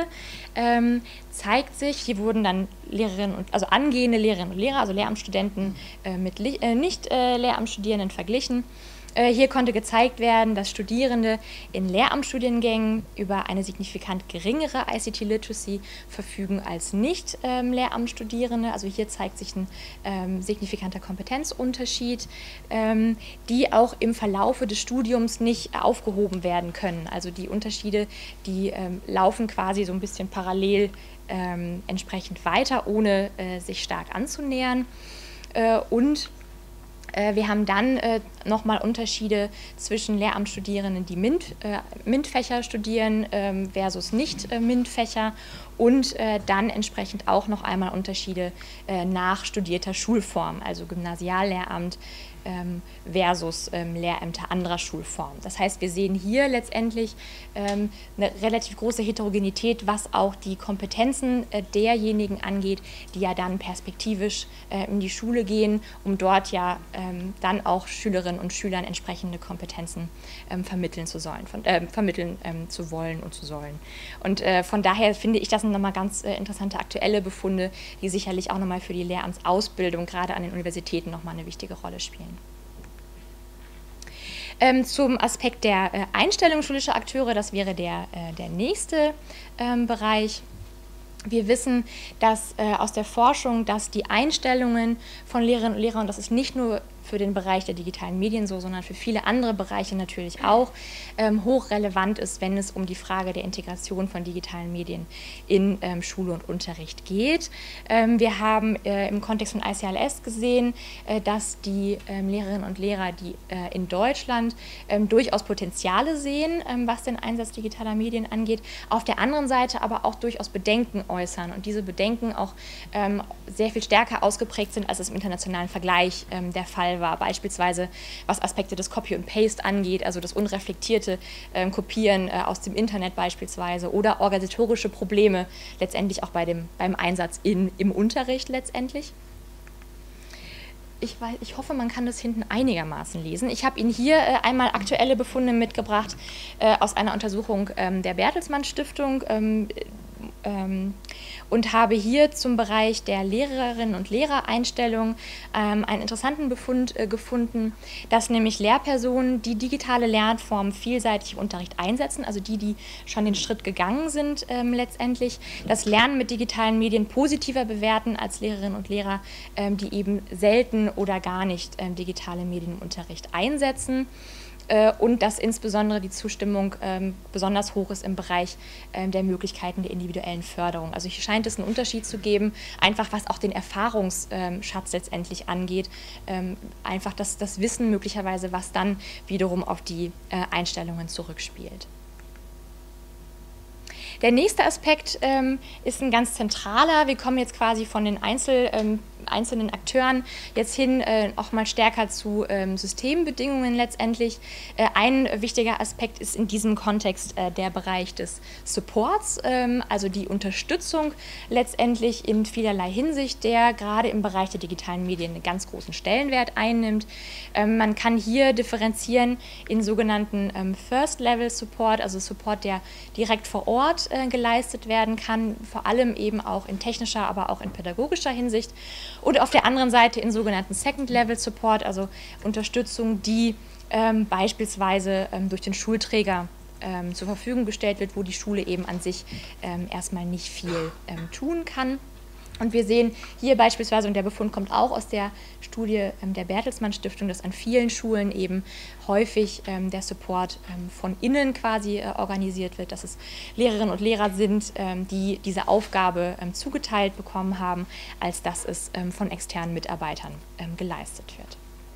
zeigt sich, hier wurden dann angehende Lehrerinnen und Lehrer, also Lehramtsstudenten mit Nicht-Lehramtsstudierenden verglichen. Hier konnte gezeigt werden, dass Studierende in Lehramtsstudiengängen über eine signifikant geringere ICT-Literacy verfügen als Nicht-Lehramtsstudierende. Also hier zeigt sich ein signifikanter Kompetenzunterschied, die auch im Verlaufe des Studiums nicht aufgehoben werden können. Also die Unterschiede, die laufen quasi so ein bisschen parallel entsprechend weiter, ohne sich stark anzunähern. Und wir haben dann nochmal Unterschiede zwischen Lehramtsstudierenden, die MINT-Fächer studieren versus Nicht-MINT-Fächer und dann entsprechend auch noch einmal Unterschiede nach studierter Schulform, also Gymnasiallehramt versus Lehrämter anderer Schulformen. Das heißt, wir sehen hier letztendlich eine relativ große Heterogenität, was auch die Kompetenzen derjenigen angeht, die ja dann perspektivisch in die Schule gehen, um dort ja dann auch Schülerinnen und Schülern entsprechende Kompetenzen vermitteln zu wollen und zu sollen. Und von daher finde ich, das sind nochmal ganz interessante aktuelle Befunde, die sicherlich auch nochmal für die Lehramtsausbildung gerade an den Universitäten nochmal eine wichtige Rolle spielen. Zum Aspekt der Einstellung schulischer Akteure, das wäre der nächste Bereich. Wir wissen aus der Forschung, dass die Einstellungen von Lehrerinnen und Lehrern, und das ist nicht nur für den Bereich der digitalen Medien so, sondern für viele andere Bereiche natürlich auch, hochrelevant ist, wenn es um die Frage der Integration von digitalen Medien in Schule und Unterricht geht. Wir haben im Kontext von ICLS gesehen, dass die Lehrerinnen und Lehrer, die in Deutschland durchaus Potenziale sehen, was den Einsatz digitaler Medien angeht, auf der anderen Seite aber auch durchaus Bedenken äußern und diese Bedenken auch sehr viel stärker ausgeprägt sind, als es im internationalen Vergleich der Fall war, beispielsweise was Aspekte des Copy und Paste angeht, also das unreflektierte Kopieren aus dem Internet beispielsweise oder organisatorische Probleme letztendlich auch beim Einsatz im Unterricht letztendlich. Ich hoffe, man kann das hinten einigermaßen lesen. Ich habe Ihnen hier einmal aktuelle Befunde mitgebracht aus einer Untersuchung der Bertelsmann Stiftung und habe hier zum Bereich der Lehrerinnen und Lehrereinstellung einen interessanten Befund gefunden, dass nämlich Lehrpersonen, die digitale Lernformen vielseitig im Unterricht einsetzen, also die schon den Schritt gegangen sind letztendlich, das Lernen mit digitalen Medien positiver bewerten als Lehrerinnen und Lehrer, die eben selten oder gar nicht digitale Medien im Unterricht einsetzen. Und dass insbesondere die Zustimmung besonders hoch ist im Bereich der Möglichkeiten der individuellen Förderung. Also hier scheint es einen Unterschied zu geben, einfach was auch den Erfahrungsschatz letztendlich angeht, einfach das Wissen möglicherweise, was dann wiederum auf die Einstellungen zurückspielt. Der nächste Aspekt ist ein ganz zentraler. Wir kommen jetzt quasi von den einzelnen Akteuren jetzt hin auch mal stärker zu Systembedingungen letztendlich. Ein wichtiger Aspekt ist in diesem Kontext der Bereich des Supports, also die Unterstützung letztendlich in vielerlei Hinsicht, der gerade im Bereich der digitalen Medien einen ganz großen Stellenwert einnimmt. Man kann hier differenzieren in sogenannten First-Level-Support, also Support, der direkt vor Ort geleistet werden kann, vor allem eben auch in technischer, aber auch in pädagogischer Hinsicht. Und auf der anderen Seite in sogenannten Second-Level-Support, also Unterstützung, die beispielsweise durch den Schulträger zur Verfügung gestellt wird, wo die Schule eben an sich erstmal nicht viel tun kann. Und wir sehen hier beispielsweise, und der Befund kommt auch aus der Studie der Bertelsmann Stiftung, dass an vielen Schulen eben häufig der Support von innen quasi organisiert wird, dass es Lehrerinnen und Lehrer sind, die diese Aufgabe zugeteilt bekommen haben, als dass es von externen Mitarbeitern geleistet wird.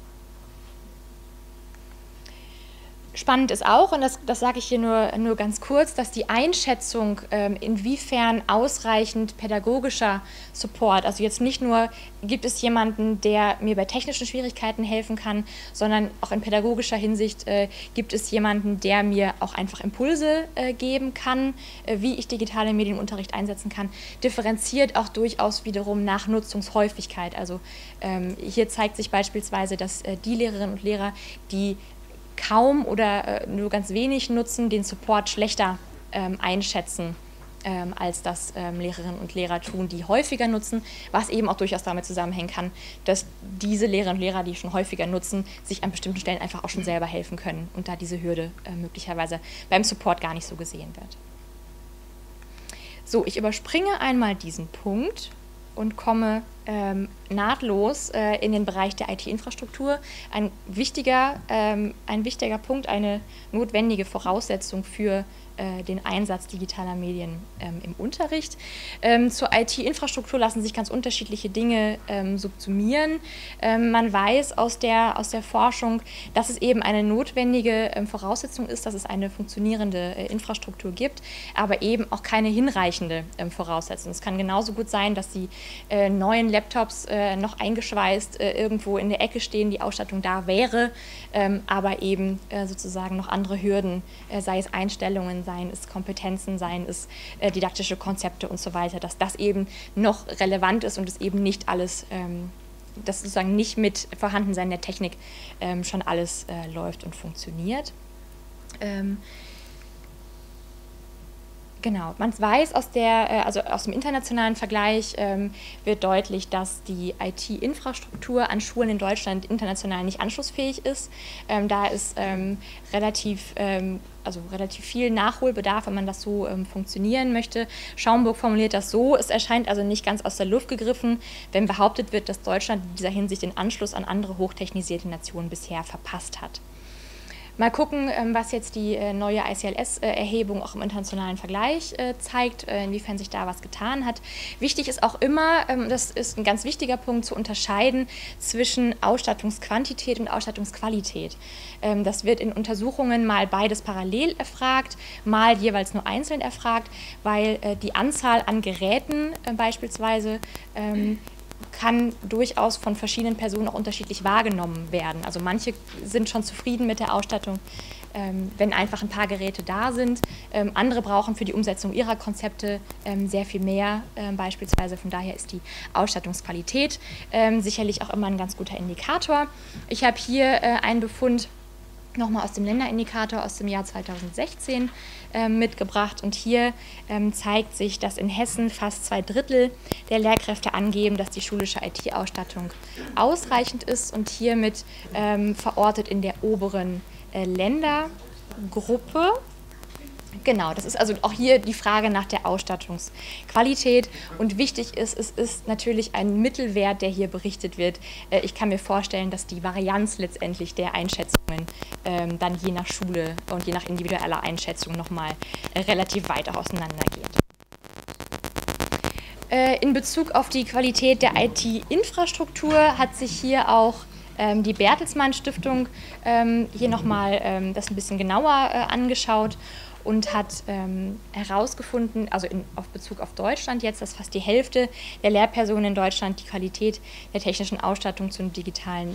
Spannend ist auch, und das sage ich hier nur ganz kurz, dass die Einschätzung, inwiefern ausreichend pädagogischer Support, also jetzt nicht nur, gibt es jemanden, der mir bei technischen Schwierigkeiten helfen kann, sondern auch in pädagogischer Hinsicht gibt es jemanden, der mir auch einfach Impulse geben kann, wie ich digitale Medien im Unterricht einsetzen kann, differenziert auch durchaus wiederum nach Nutzungshäufigkeit. Also hier zeigt sich beispielsweise, dass die Lehrerinnen und Lehrer, die kaum oder nur ganz wenig nutzen, den Support schlechter einschätzen, als das Lehrerinnen und Lehrer tun, die häufiger nutzen, was eben auch durchaus damit zusammenhängen kann, dass diese Lehrerinnen und Lehrer, die schon häufiger nutzen, sich an bestimmten Stellen einfach auch schon selber helfen können und da diese Hürde möglicherweise beim Support gar nicht so gesehen wird. So, ich überspringe einmal diesen Punkt und komme nahtlos in den Bereich der IT-Infrastruktur. Ein wichtiger Punkt, eine notwendige Voraussetzung für den Einsatz digitaler Medien im Unterricht. Zur IT-Infrastruktur lassen sich ganz unterschiedliche Dinge subsumieren. Man weiß aus der Forschung, dass es eben eine notwendige Voraussetzung ist, dass es eine funktionierende Infrastruktur gibt, aber eben auch keine hinreichende Voraussetzung. Es kann genauso gut sein, dass die neuen Laptops noch eingeschweißt irgendwo in der Ecke stehen, die Ausstattung da wäre, aber eben sozusagen noch andere Hürden, sei es Einstellungen, seien es Kompetenzen, seien es didaktische Konzepte und so weiter, dass das eben noch relevant ist und es eben nicht alles, dass sozusagen nicht mit Vorhandensein der Technik schon alles läuft und funktioniert. Genau, man weiß aus dem internationalen Vergleich wird deutlich, dass die IT-Infrastruktur an Schulen in Deutschland international nicht anschlussfähig ist. Da ist relativ viel Nachholbedarf, wenn man das so funktionieren möchte. Schaumburg formuliert das so: Es erscheint also nicht ganz aus der Luft gegriffen, wenn behauptet wird, dass Deutschland in dieser Hinsicht den Anschluss an andere hochtechnisierte Nationen bisher verpasst hat. Mal gucken, was jetzt die neue ICLS-Erhebung auch im internationalen Vergleich zeigt, inwiefern sich da was getan hat. Wichtig ist auch immer, das ist ein ganz wichtiger Punkt, zu unterscheiden zwischen Ausstattungsquantität und Ausstattungsqualität. Das wird in Untersuchungen mal beides parallel erfragt, mal jeweils nur einzeln erfragt, weil die Anzahl an Geräten beispielsweise kann durchaus von verschiedenen Personen auch unterschiedlich wahrgenommen werden. Also manche sind schon zufrieden mit der Ausstattung, wenn einfach ein paar Geräte da sind. Andere brauchen für die Umsetzung ihrer Konzepte sehr viel mehr beispielsweise. Von daher ist die Ausstattungsqualität sicherlich auch immer ein ganz guter Indikator. Ich habe hier einen Befund nochmal aus dem Länderindikator aus dem Jahr 2016 mitgebracht. Und hier zeigt sich, dass in Hessen fast 2/3 der Lehrkräfte angeben, dass die schulische IT-Ausstattung ausreichend ist und hiermit verortet in der oberen Ländergruppe. Genau, das ist also auch hier die Frage nach der Ausstattungsqualität. Und wichtig ist, es ist natürlich ein Mittelwert, der hier berichtet wird. Ich kann mir vorstellen, dass die Varianz letztendlich der Einschätzungen dann je nach Schule und je nach individueller Einschätzung nochmal relativ weit auch auseinandergeht. In Bezug auf die Qualität der IT-Infrastruktur hat sich hier auch die Bertelsmann Stiftung hier nochmal das ein bisschen genauer angeschaut. und hat herausgefunden, also auf Bezug auf Deutschland jetzt, dass fast die Hälfte der Lehrpersonen in Deutschland die Qualität der technischen Ausstattung zum digitalen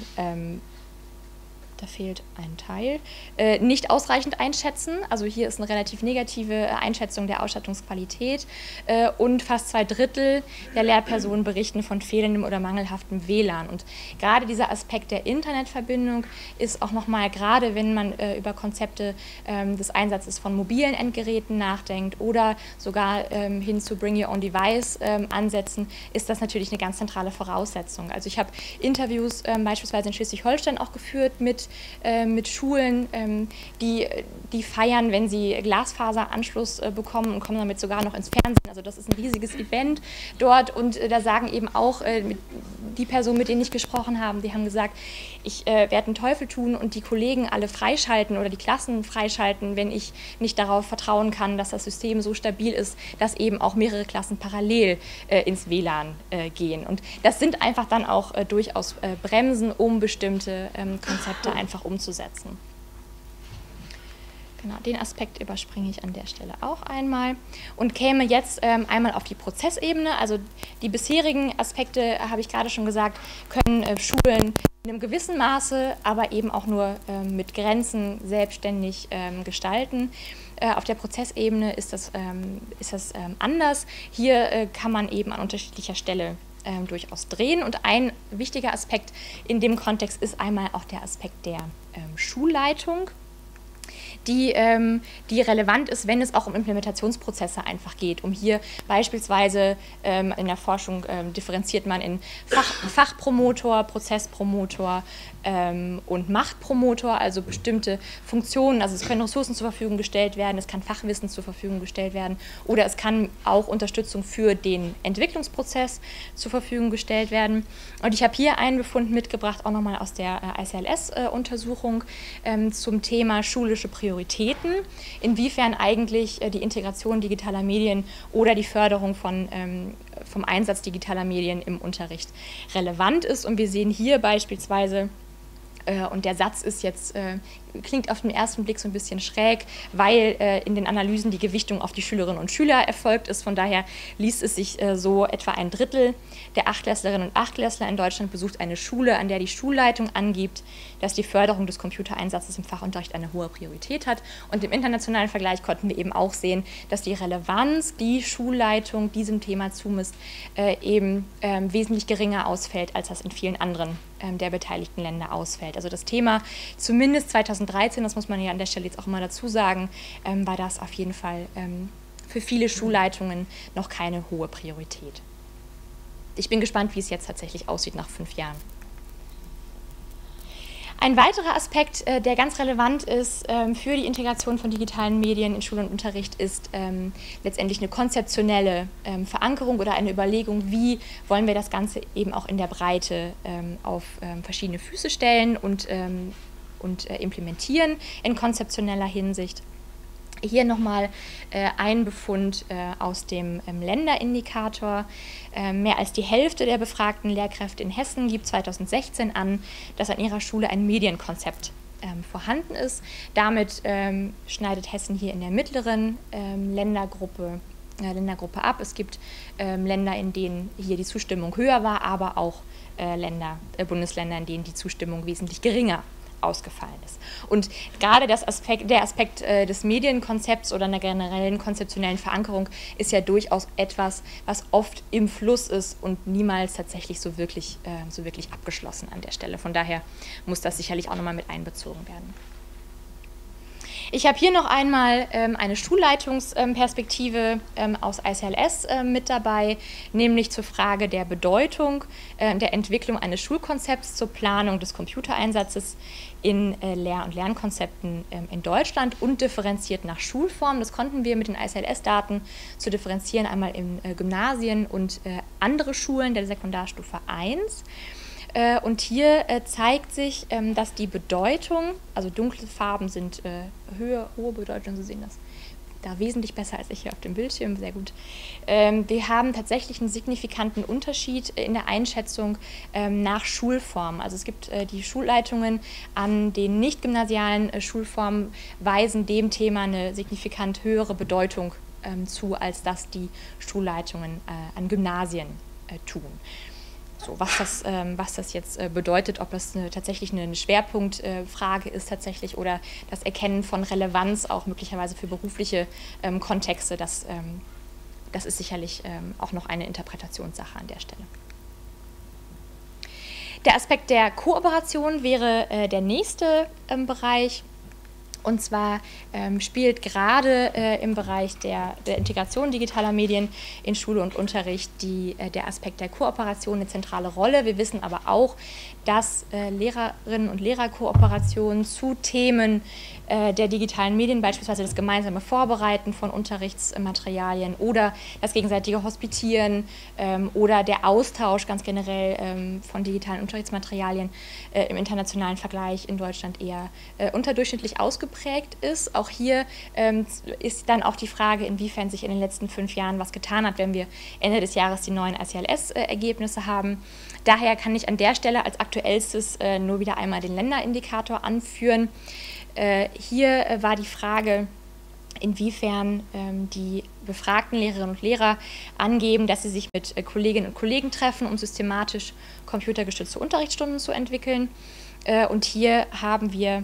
da fehlt ein Teil, nicht ausreichend einschätzen. Also hier ist eine relativ negative Einschätzung der Ausstattungsqualität und fast 2/3 der Lehrpersonen berichten von fehlendem oder mangelhaftem WLAN. Und gerade dieser Aspekt der Internetverbindung ist auch nochmal, gerade wenn man über Konzepte des Einsatzes von mobilen Endgeräten nachdenkt oder sogar hin zu Bring Your Own Device ansetzen, ist das natürlich eine ganz zentrale Voraussetzung. Also ich habe Interviews beispielsweise in Schleswig-Holstein auch geführt mit Schulen, die feiern, wenn sie Glasfaseranschluss bekommen und kommen damit sogar noch ins Fernsehen. Also das ist ein riesiges Event dort und da sagen eben auch die Personen, mit denen ich gesprochen habe, die haben gesagt, ich werde den Teufel tun und die Kollegen alle freischalten oder die Klassen freischalten, wenn ich nicht darauf vertrauen kann, dass das System so stabil ist, dass eben auch mehrere Klassen parallel ins WLAN gehen. Und das sind einfach dann auch durchaus Bremsen, um bestimmte Konzepte einfach umzusetzen. Genau, den Aspekt überspringe ich an der Stelle auch einmal und käme jetzt einmal auf die Prozessebene. Also die bisherigen Aspekte, habe ich gerade schon gesagt, können Schulen in einem gewissen Maße, aber eben auch nur mit Grenzen selbstständig gestalten. Auf der Prozessebene ist das anders. Hier kann man eben an unterschiedlicher Stelle durchaus drehen. Und ein wichtiger Aspekt in dem Kontext ist einmal auch der Aspekt der Schulleitung, die relevant ist, wenn es auch um Implementationsprozesse einfach geht. Um hier beispielsweise in der Forschung differenziert man in Fachpromotor, Prozesspromotor und Machtpromotor, also bestimmte Funktionen. Also es können Ressourcen zur Verfügung gestellt werden, es kann Fachwissen zur Verfügung gestellt werden oder es kann auch Unterstützung für den Entwicklungsprozess zur Verfügung gestellt werden. Und ich habe hier einen Befund mitgebracht, auch nochmal aus der ICLS-Untersuchung zum Thema schulische Prioritäten, inwiefern eigentlich die Integration digitaler Medien oder die Förderung vom Einsatz digitaler Medien im Unterricht relevant ist. Und wir sehen hier beispielsweise, und der Satz ist jetzt, klingt auf den ersten Blick so ein bisschen schräg, weil in den Analysen die Gewichtung auf die Schülerinnen und Schüler erfolgt ist. Von daher liest es sich so, etwa 1/3 der Achtklässlerinnen und Achtklässler in Deutschland besucht eine Schule, an der die Schulleitung angibt, dass die Förderung des Computereinsatzes im Fachunterricht eine hohe Priorität hat. Und im internationalen Vergleich konnten wir eben auch sehen, dass die Relevanz, die Schulleitung diesem Thema zumisst, eben wesentlich geringer ausfällt, als das in vielen anderen der beteiligten Länder ausfällt. Also das Thema, zumindest 2013, das muss man ja an der Stelle jetzt auch mal dazu sagen, war das auf jeden Fall für viele Schulleitungen noch keine hohe Priorität. Ich bin gespannt, wie es jetzt tatsächlich aussieht nach 5 Jahren. Ein weiterer Aspekt, der ganz relevant ist für die Integration von digitalen Medien in Schule und Unterricht, ist letztendlich eine konzeptionelle Verankerung oder eine Überlegung, wie wollen wir das Ganze eben auch in der Breite auf verschiedene Füße stellen und implementieren in konzeptioneller Hinsicht. Hier nochmal ein Befund aus dem Länderindikator. Mehr als die Hälfte der befragten Lehrkräfte in Hessen gibt 2016 an, dass an ihrer Schule ein Medienkonzept vorhanden ist. Damit schneidet Hessen hier in der mittleren Ländergruppe ab. Es gibt Länder, in denen hier die Zustimmung höher war, aber auch Bundesländer, in denen die Zustimmung wesentlich geringer ausgefallen ist. Und gerade der Aspekt des Medienkonzepts oder einer generellen konzeptionellen Verankerung ist ja durchaus etwas, was oft im Fluss ist und niemals tatsächlich so wirklich abgeschlossen an der Stelle. Von daher muss das sicherlich auch nochmal mit einbezogen werden. Ich habe hier noch einmal eine Schulleitungsperspektive aus ICLS mit dabei, nämlich zur Frage der Bedeutung der Entwicklung eines Schulkonzepts zur Planung des Computereinsatzes in Lehr- und Lernkonzepten in Deutschland und differenziert nach Schulform. Das konnten wir mit den ICLS-Daten zu differenzieren, einmal in Gymnasien und andere Schulen der Sekundarstufe 1. Und hier zeigt sich, dass die Bedeutung, also dunkle Farben sind hohe Bedeutung, Sie sehen das da wesentlich besser als ich hier auf dem Bildschirm, sehr gut. Wir haben tatsächlich einen signifikanten Unterschied in der Einschätzung nach Schulform. Also es gibt die Schulleitungen an den nicht gymnasialen Schulformen weisen dem Thema eine signifikant höhere Bedeutung zu, als das die Schulleitungen an Gymnasien tun. So, was das jetzt bedeutet, ob das tatsächlich eine Schwerpunktfrage ist tatsächlich oder das Erkennen von Relevanz auch möglicherweise für berufliche Kontexte, das ist sicherlich auch noch eine Interpretationssache an der Stelle. Der Aspekt der Kooperation wäre der nächste Bereich. Und zwar spielt gerade im Bereich der Integration digitaler Medien in Schule und Unterricht der Aspekt der Kooperation eine zentrale Rolle. Wir wissen aber auch, dass Lehrerinnen und Lehrerkooperationen zu Themen der digitalen Medien, beispielsweise das gemeinsame Vorbereiten von Unterrichtsmaterialien oder das gegenseitige Hospitieren oder der Austausch ganz generell von digitalen Unterrichtsmaterialien im internationalen Vergleich in Deutschland eher unterdurchschnittlich ausgeprägt ist. Auch hier ist dann auch die Frage, inwiefern sich in den letzten 5 Jahren was getan hat, wenn wir Ende des Jahres die neuen ICLS-Ergebnisse haben. Daher kann ich an der Stelle als aktuellstes nur wieder einmal den Länderindikator anführen. Hier war die Frage, inwiefern die befragten Lehrerinnen und Lehrer angeben, dass sie sich mit Kolleginnen und Kollegen treffen, um systematisch computergestützte Unterrichtsstunden zu entwickeln. Und hier haben wir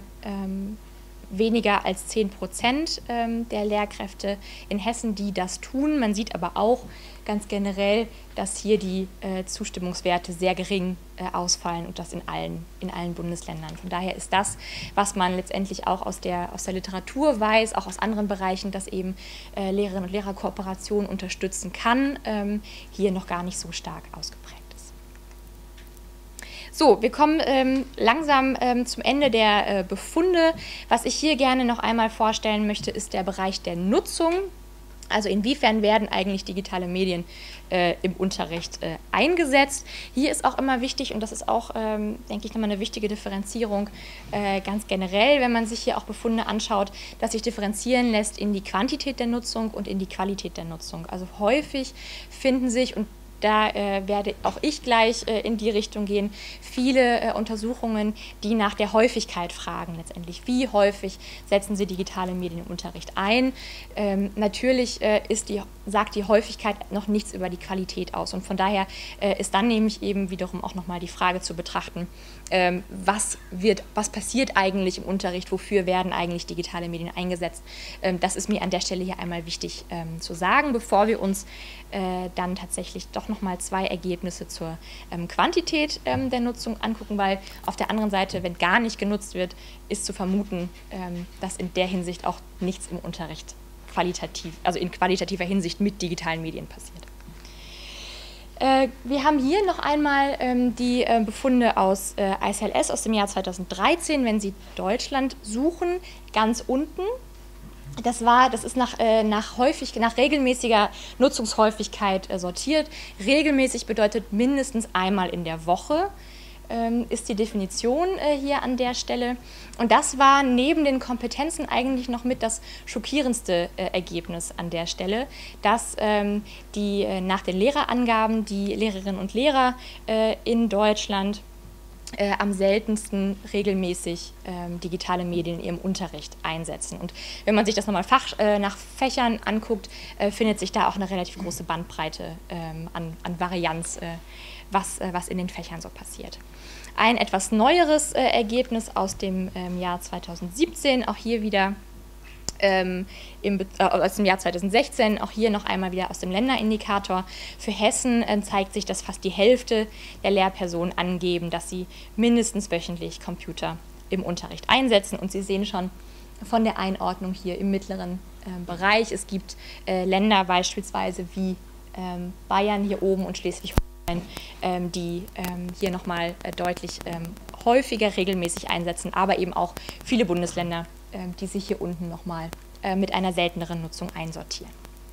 weniger als 10% der Lehrkräfte in Hessen, die das tun. Man sieht aber auch ganz generell, dass hier die Zustimmungswerte sehr gering ausfallen und das in allen Bundesländern. Von daher ist das, was man letztendlich auch aus der Literatur weiß, auch aus anderen Bereichen, dass eben Lehrerinnen und Lehrer Kooperation unterstützen kann, hier noch gar nicht so stark ausgeprägt. So, wir kommen langsam zum Ende der Befunde. Was ich hier gerne noch einmal vorstellen möchte, ist der Bereich der Nutzung. Also inwiefern werden eigentlich digitale Medien im Unterricht eingesetzt. Hier ist auch immer wichtig, und das ist auch, denke ich, nochmal eine wichtige Differenzierung ganz generell, wenn man sich hier auch Befunde anschaut, dass sich differenzieren lässt in die Quantität der Nutzung und in die Qualität der Nutzung. Also häufig finden sich, und da werde auch ich gleich in die Richtung gehen, viele Untersuchungen, die nach der Häufigkeit fragen letztendlich. Wie häufig setzen Sie digitale Medien im Unterricht ein? Natürlich sagt die Häufigkeit noch nichts über die Qualität aus. Und von daher ist dann nämlich eben wiederum auch nochmal die Frage zu betrachten, was passiert eigentlich im Unterricht, wofür werden eigentlich digitale Medien eingesetzt. Das ist mir an der Stelle hier einmal wichtig zu sagen, bevor wir uns dann tatsächlich doch nochmal 2 Ergebnisse zur Quantität der Nutzung angucken, weil auf der anderen Seite, wenn gar nicht genutzt wird, ist zu vermuten, dass in der Hinsicht auch nichts im Unterricht in qualitativer Hinsicht mit digitalen Medien passiert. Wir haben hier noch einmal die Befunde aus ICLS aus dem Jahr 2013, wenn Sie Deutschland suchen, ganz unten. Das ist nach regelmäßiger Nutzungshäufigkeit sortiert. Regelmäßig bedeutet mindestens einmal in der Woche, ist die Definition hier an der Stelle. Und das war neben den Kompetenzen eigentlich noch mit das schockierendste Ergebnis an der Stelle, dass nach den Lehrerangaben die Lehrerinnen und Lehrer in Deutschland am seltensten regelmäßig digitale Medien in ihrem Unterricht einsetzen. Und wenn man sich das nochmal nach Fächern anguckt, findet sich da auch eine relativ große Bandbreite an Varianz, was in den Fächern so passiert. Ein etwas neueres Ergebnis aus dem Jahr 2017, auch hier wieder aus dem Jahr 2016, auch hier noch einmal wieder aus dem Länderindikator. Für Hessen zeigt sich, dass fast die Hälfte der Lehrpersonen angeben, dass sie mindestens wöchentlich Computer im Unterricht einsetzen. Und Sie sehen schon von der Einordnung hier im mittleren Bereich. Es gibt Länder beispielsweise wie Bayern hier oben und Schleswig-Holstein, die hier nochmal deutlich häufiger regelmäßig einsetzen, aber eben auch viele Bundesländer, die sich hier unten nochmal mit einer selteneren Nutzung einsortieren.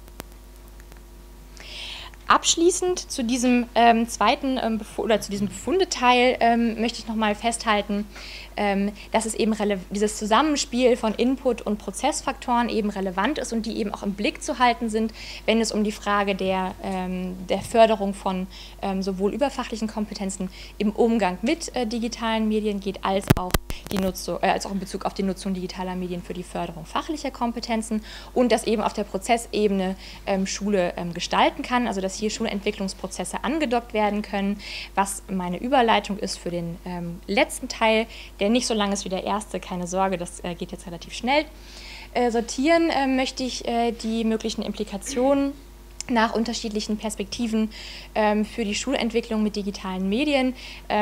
Abschließend zu diesem zu diesem Befundeteil möchte ich nochmal festhalten, dass es eben dieses Zusammenspiel von Input- und Prozessfaktoren eben relevant ist und die eben auch im Blick zu halten sind, wenn es um die Frage der Förderung von sowohl überfachlichen Kompetenzen im Umgang mit digitalen Medien geht, als auch in Bezug auf die Nutzung digitaler Medien für die Förderung fachlicher Kompetenzen und dass eben auf der Prozessebene Schule gestalten kann, also dass hier Schulentwicklungsprozesse angedockt werden können, was meine Überleitung ist für den letzten Teil, der nicht so lang ist wie der erste, keine Sorge, das geht jetzt relativ schnell. Sortieren möchte ich die möglichen Implikationen nach unterschiedlichen Perspektiven für die Schulentwicklung mit digitalen Medien.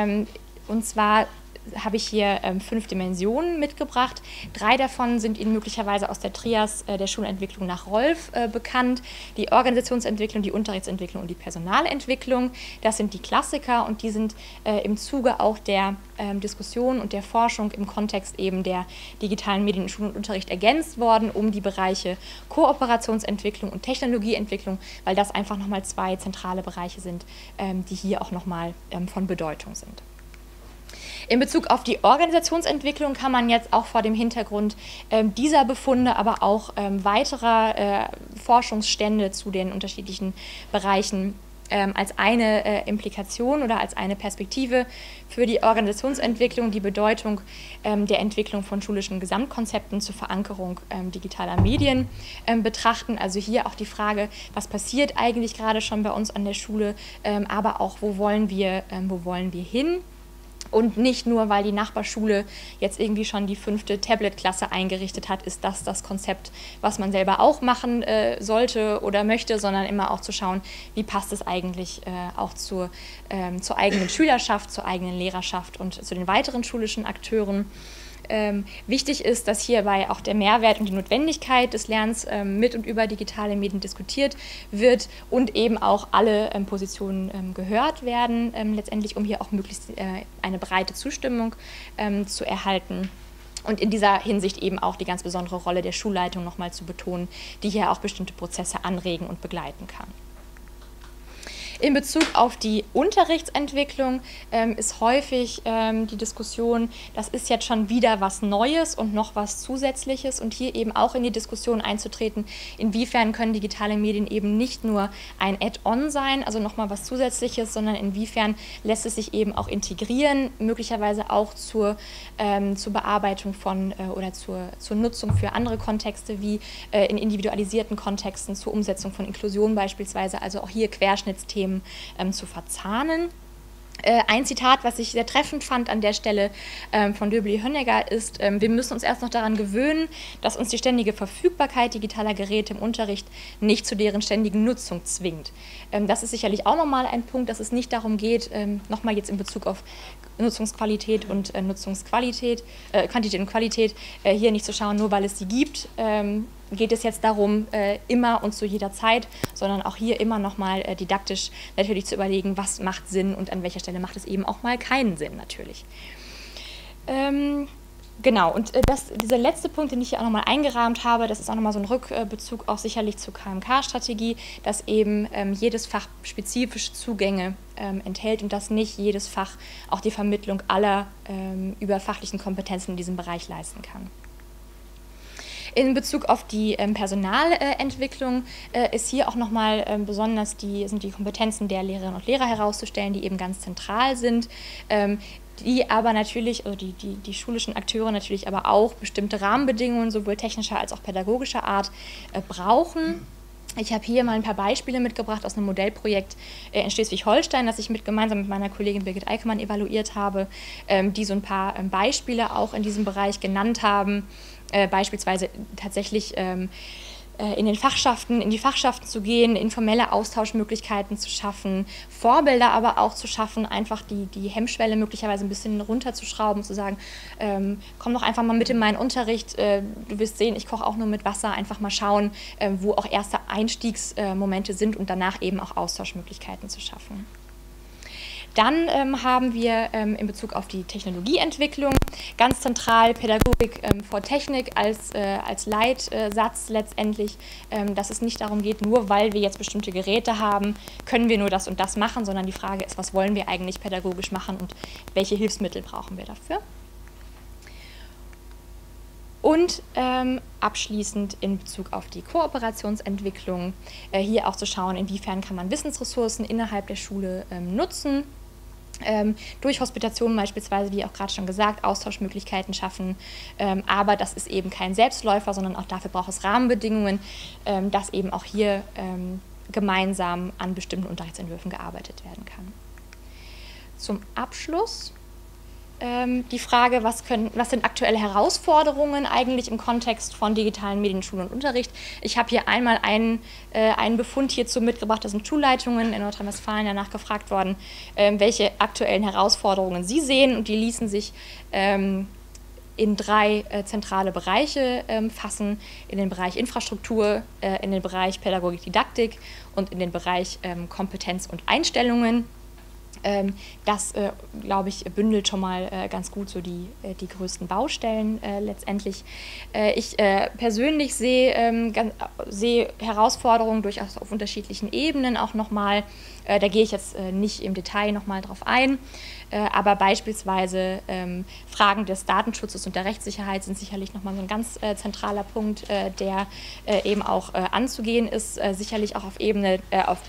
Und zwar habe ich hier 5 Dimensionen mitgebracht. 3 davon sind Ihnen möglicherweise aus der Trias der Schulentwicklung nach Rolf bekannt. Die Organisationsentwicklung, die Unterrichtsentwicklung und die Personalentwicklung. Das sind die Klassiker und die sind im Zuge auch der Diskussion und der Forschung im Kontext eben der digitalen Medien in Schul- und Unterricht ergänzt worden, um die Bereiche Kooperationsentwicklung und Technologieentwicklung, weil das einfach nochmal 2 zentrale Bereiche sind, die hier auch nochmal von Bedeutung sind. In Bezug auf die Organisationsentwicklung kann man jetzt auch vor dem Hintergrund dieser Befunde, aber auch weiterer Forschungsstände zu den unterschiedlichen Bereichen als eine Implikation oder als eine Perspektive für die Organisationsentwicklung die Bedeutung der Entwicklung von schulischen Gesamtkonzepten zur Verankerung digitaler Medien betrachten. Also hier auch die Frage, was passiert eigentlich gerade schon bei uns an der Schule, aber auch, wo wollen wir hin? Und nicht nur, weil die Nachbarschule jetzt irgendwie schon die 5. Tablet-Klasse eingerichtet hat, ist das Konzept, was man selber auch machen sollte oder möchte, sondern immer auch zu schauen, wie passt es eigentlich auch zur eigenen Schülerschaft, zur eigenen Lehrerschaft und zu den weiteren schulischen Akteuren. Wichtig ist, dass hierbei auch der Mehrwert und die Notwendigkeit des Lernens mit und über digitale Medien diskutiert wird und eben auch alle Positionen gehört werden, letztendlich um hier auch möglichst eine breite Zustimmung zu erhalten. Und in dieser Hinsicht eben auch die ganz besondere Rolle der Schulleitung nochmal zu betonen, die hier auch bestimmte Prozesse anregen und begleiten kann. In Bezug auf die Unterrichtsentwicklung ist häufig die Diskussion, das ist jetzt schon wieder was Neues und noch was Zusätzliches und hier eben auch in die Diskussion einzutreten, inwiefern können digitale Medien eben nicht nur ein Add-on sein, also nochmal was Zusätzliches, sondern inwiefern lässt es sich eben auch integrieren, möglicherweise auch zur Bearbeitung von oder zur Nutzung für andere Kontexte, wie in individualisierten Kontexten, zur Umsetzung von Inklusion beispielsweise, also auch hier Querschnittsthemen zu verzahnen. Ein Zitat, was ich sehr treffend fand an der Stelle von Döbeli-Hönnegger ist, wir müssen uns erst noch daran gewöhnen, dass uns die ständige Verfügbarkeit digitaler Geräte im Unterricht nicht zu deren ständigen Nutzung zwingt. Das ist sicherlich auch nochmal ein Punkt, dass es nicht darum geht, nochmal jetzt in Bezug auf Nutzungsqualität und Quantität und Qualität, hier nicht zu schauen, nur weil es sie gibt, geht es jetzt darum, immer und zu jeder Zeit, sondern auch hier immer nochmal didaktisch natürlich zu überlegen, was macht Sinn und an welcher Stelle macht es eben auch mal keinen Sinn natürlich. Genau, und dieser letzte Punkt, den ich hier auch nochmal eingerahmt habe, das ist auch nochmal so ein Rückbezug auch sicherlich zur KMK-Strategie, dass eben jedes Fach spezifische Zugänge enthält und dass nicht jedes Fach auch die Vermittlung aller überfachlichen Kompetenzen in diesem Bereich leisten kann. In Bezug auf die Personalentwicklung ist hier auch nochmal besonders sind die Kompetenzen der Lehrerinnen und Lehrer herauszustellen, die eben ganz zentral sind, die aber natürlich, also die schulischen Akteure natürlich aber auch bestimmte Rahmenbedingungen sowohl technischer als auch pädagogischer Art brauchen. Ich habe hier mal ein paar Beispiele mitgebracht aus einem Modellprojekt in Schleswig-Holstein, das ich gemeinsam mit meiner Kollegin Birgit Eickemann evaluiert habe, die so ein paar Beispiele auch in diesem Bereich genannt haben. Beispielsweise tatsächlich in die Fachschaften zu gehen, informelle Austauschmöglichkeiten zu schaffen, Vorbilder aber auch zu schaffen, einfach die Hemmschwelle möglicherweise ein bisschen runterzuschrauben, zu sagen, komm doch einfach mal mit in meinen Unterricht, du wirst sehen, ich koche auch nur mit Wasser, einfach mal schauen, wo auch erste Einstiegsmomente sind und danach eben auch Austauschmöglichkeiten zu schaffen. Dann haben wir in Bezug auf die Technologieentwicklung ganz zentral Pädagogik vor Technik als Leitsatz letztendlich, dass es nicht darum geht, nur weil wir jetzt bestimmte Geräte haben, können wir nur das und das machen, sondern die Frage ist, was wollen wir eigentlich pädagogisch machen und welche Hilfsmittel brauchen wir dafür? Und abschließend in Bezug auf die Kooperationsentwicklung hier auch zu schauen, inwiefern kann man Wissensressourcen innerhalb der Schule nutzen, durch Hospitation beispielsweise, wie auch gerade schon gesagt, Austauschmöglichkeiten schaffen. Aber das ist eben kein Selbstläufer, sondern auch dafür braucht es Rahmenbedingungen, dass eben auch hier gemeinsam an bestimmten Unterrichtsentwürfen gearbeitet werden kann. Zum Abschluss die Frage, was sind aktuelle Herausforderungen eigentlich im Kontext von digitalen Medien, Schule und Unterricht. Ich habe hier einmal einen Befund hierzu mitgebracht, das sind Schulleitungen in Nordrhein-Westfalen danach gefragt worden, welche aktuellen Herausforderungen sie sehen, und die ließen sich in 3 zentrale Bereiche fassen, in den Bereich Infrastruktur, in den Bereich Pädagogik, Didaktik und in den Bereich Kompetenz und Einstellungen. Das, glaube ich, bündelt schon mal ganz gut so die größten Baustellen letztendlich. Ich persönlich sehe Herausforderungen durchaus auf unterschiedlichen Ebenen auch nochmal. Da gehe ich jetzt nicht im Detail nochmal drauf ein. Aber beispielsweise Fragen des Datenschutzes und der Rechtssicherheit sind sicherlich nochmal so ein ganz zentraler Punkt, der eben auch anzugehen ist, sicherlich auch auf Ebene, auf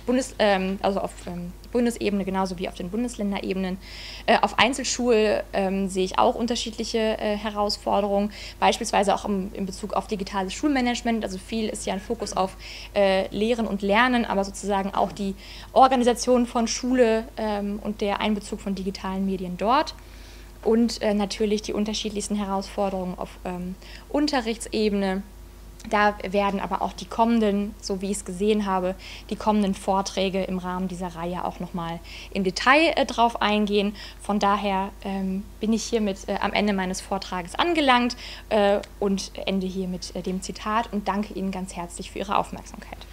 Bundesebene genauso wie auf den Bundesländerebenen. Auf Einzelschulen sehe ich auch unterschiedliche Herausforderungen, beispielsweise auch in Bezug auf digitales Schulmanagement. Also viel ist ja ein Fokus auf Lehren und Lernen, aber sozusagen auch die Organisation von Schule und der Einbezug von digitalen Medien dort. Und natürlich die unterschiedlichsten Herausforderungen auf Unterrichtsebene. Da werden aber auch die kommenden, so wie ich es gesehen habe, die kommenden Vorträge im Rahmen dieser Reihe auch nochmal im Detail drauf eingehen. Von daher bin ich hiermit am Ende meines Vortrages angelangt und ende hier mit dem Zitat und danke Ihnen ganz herzlich für Ihre Aufmerksamkeit.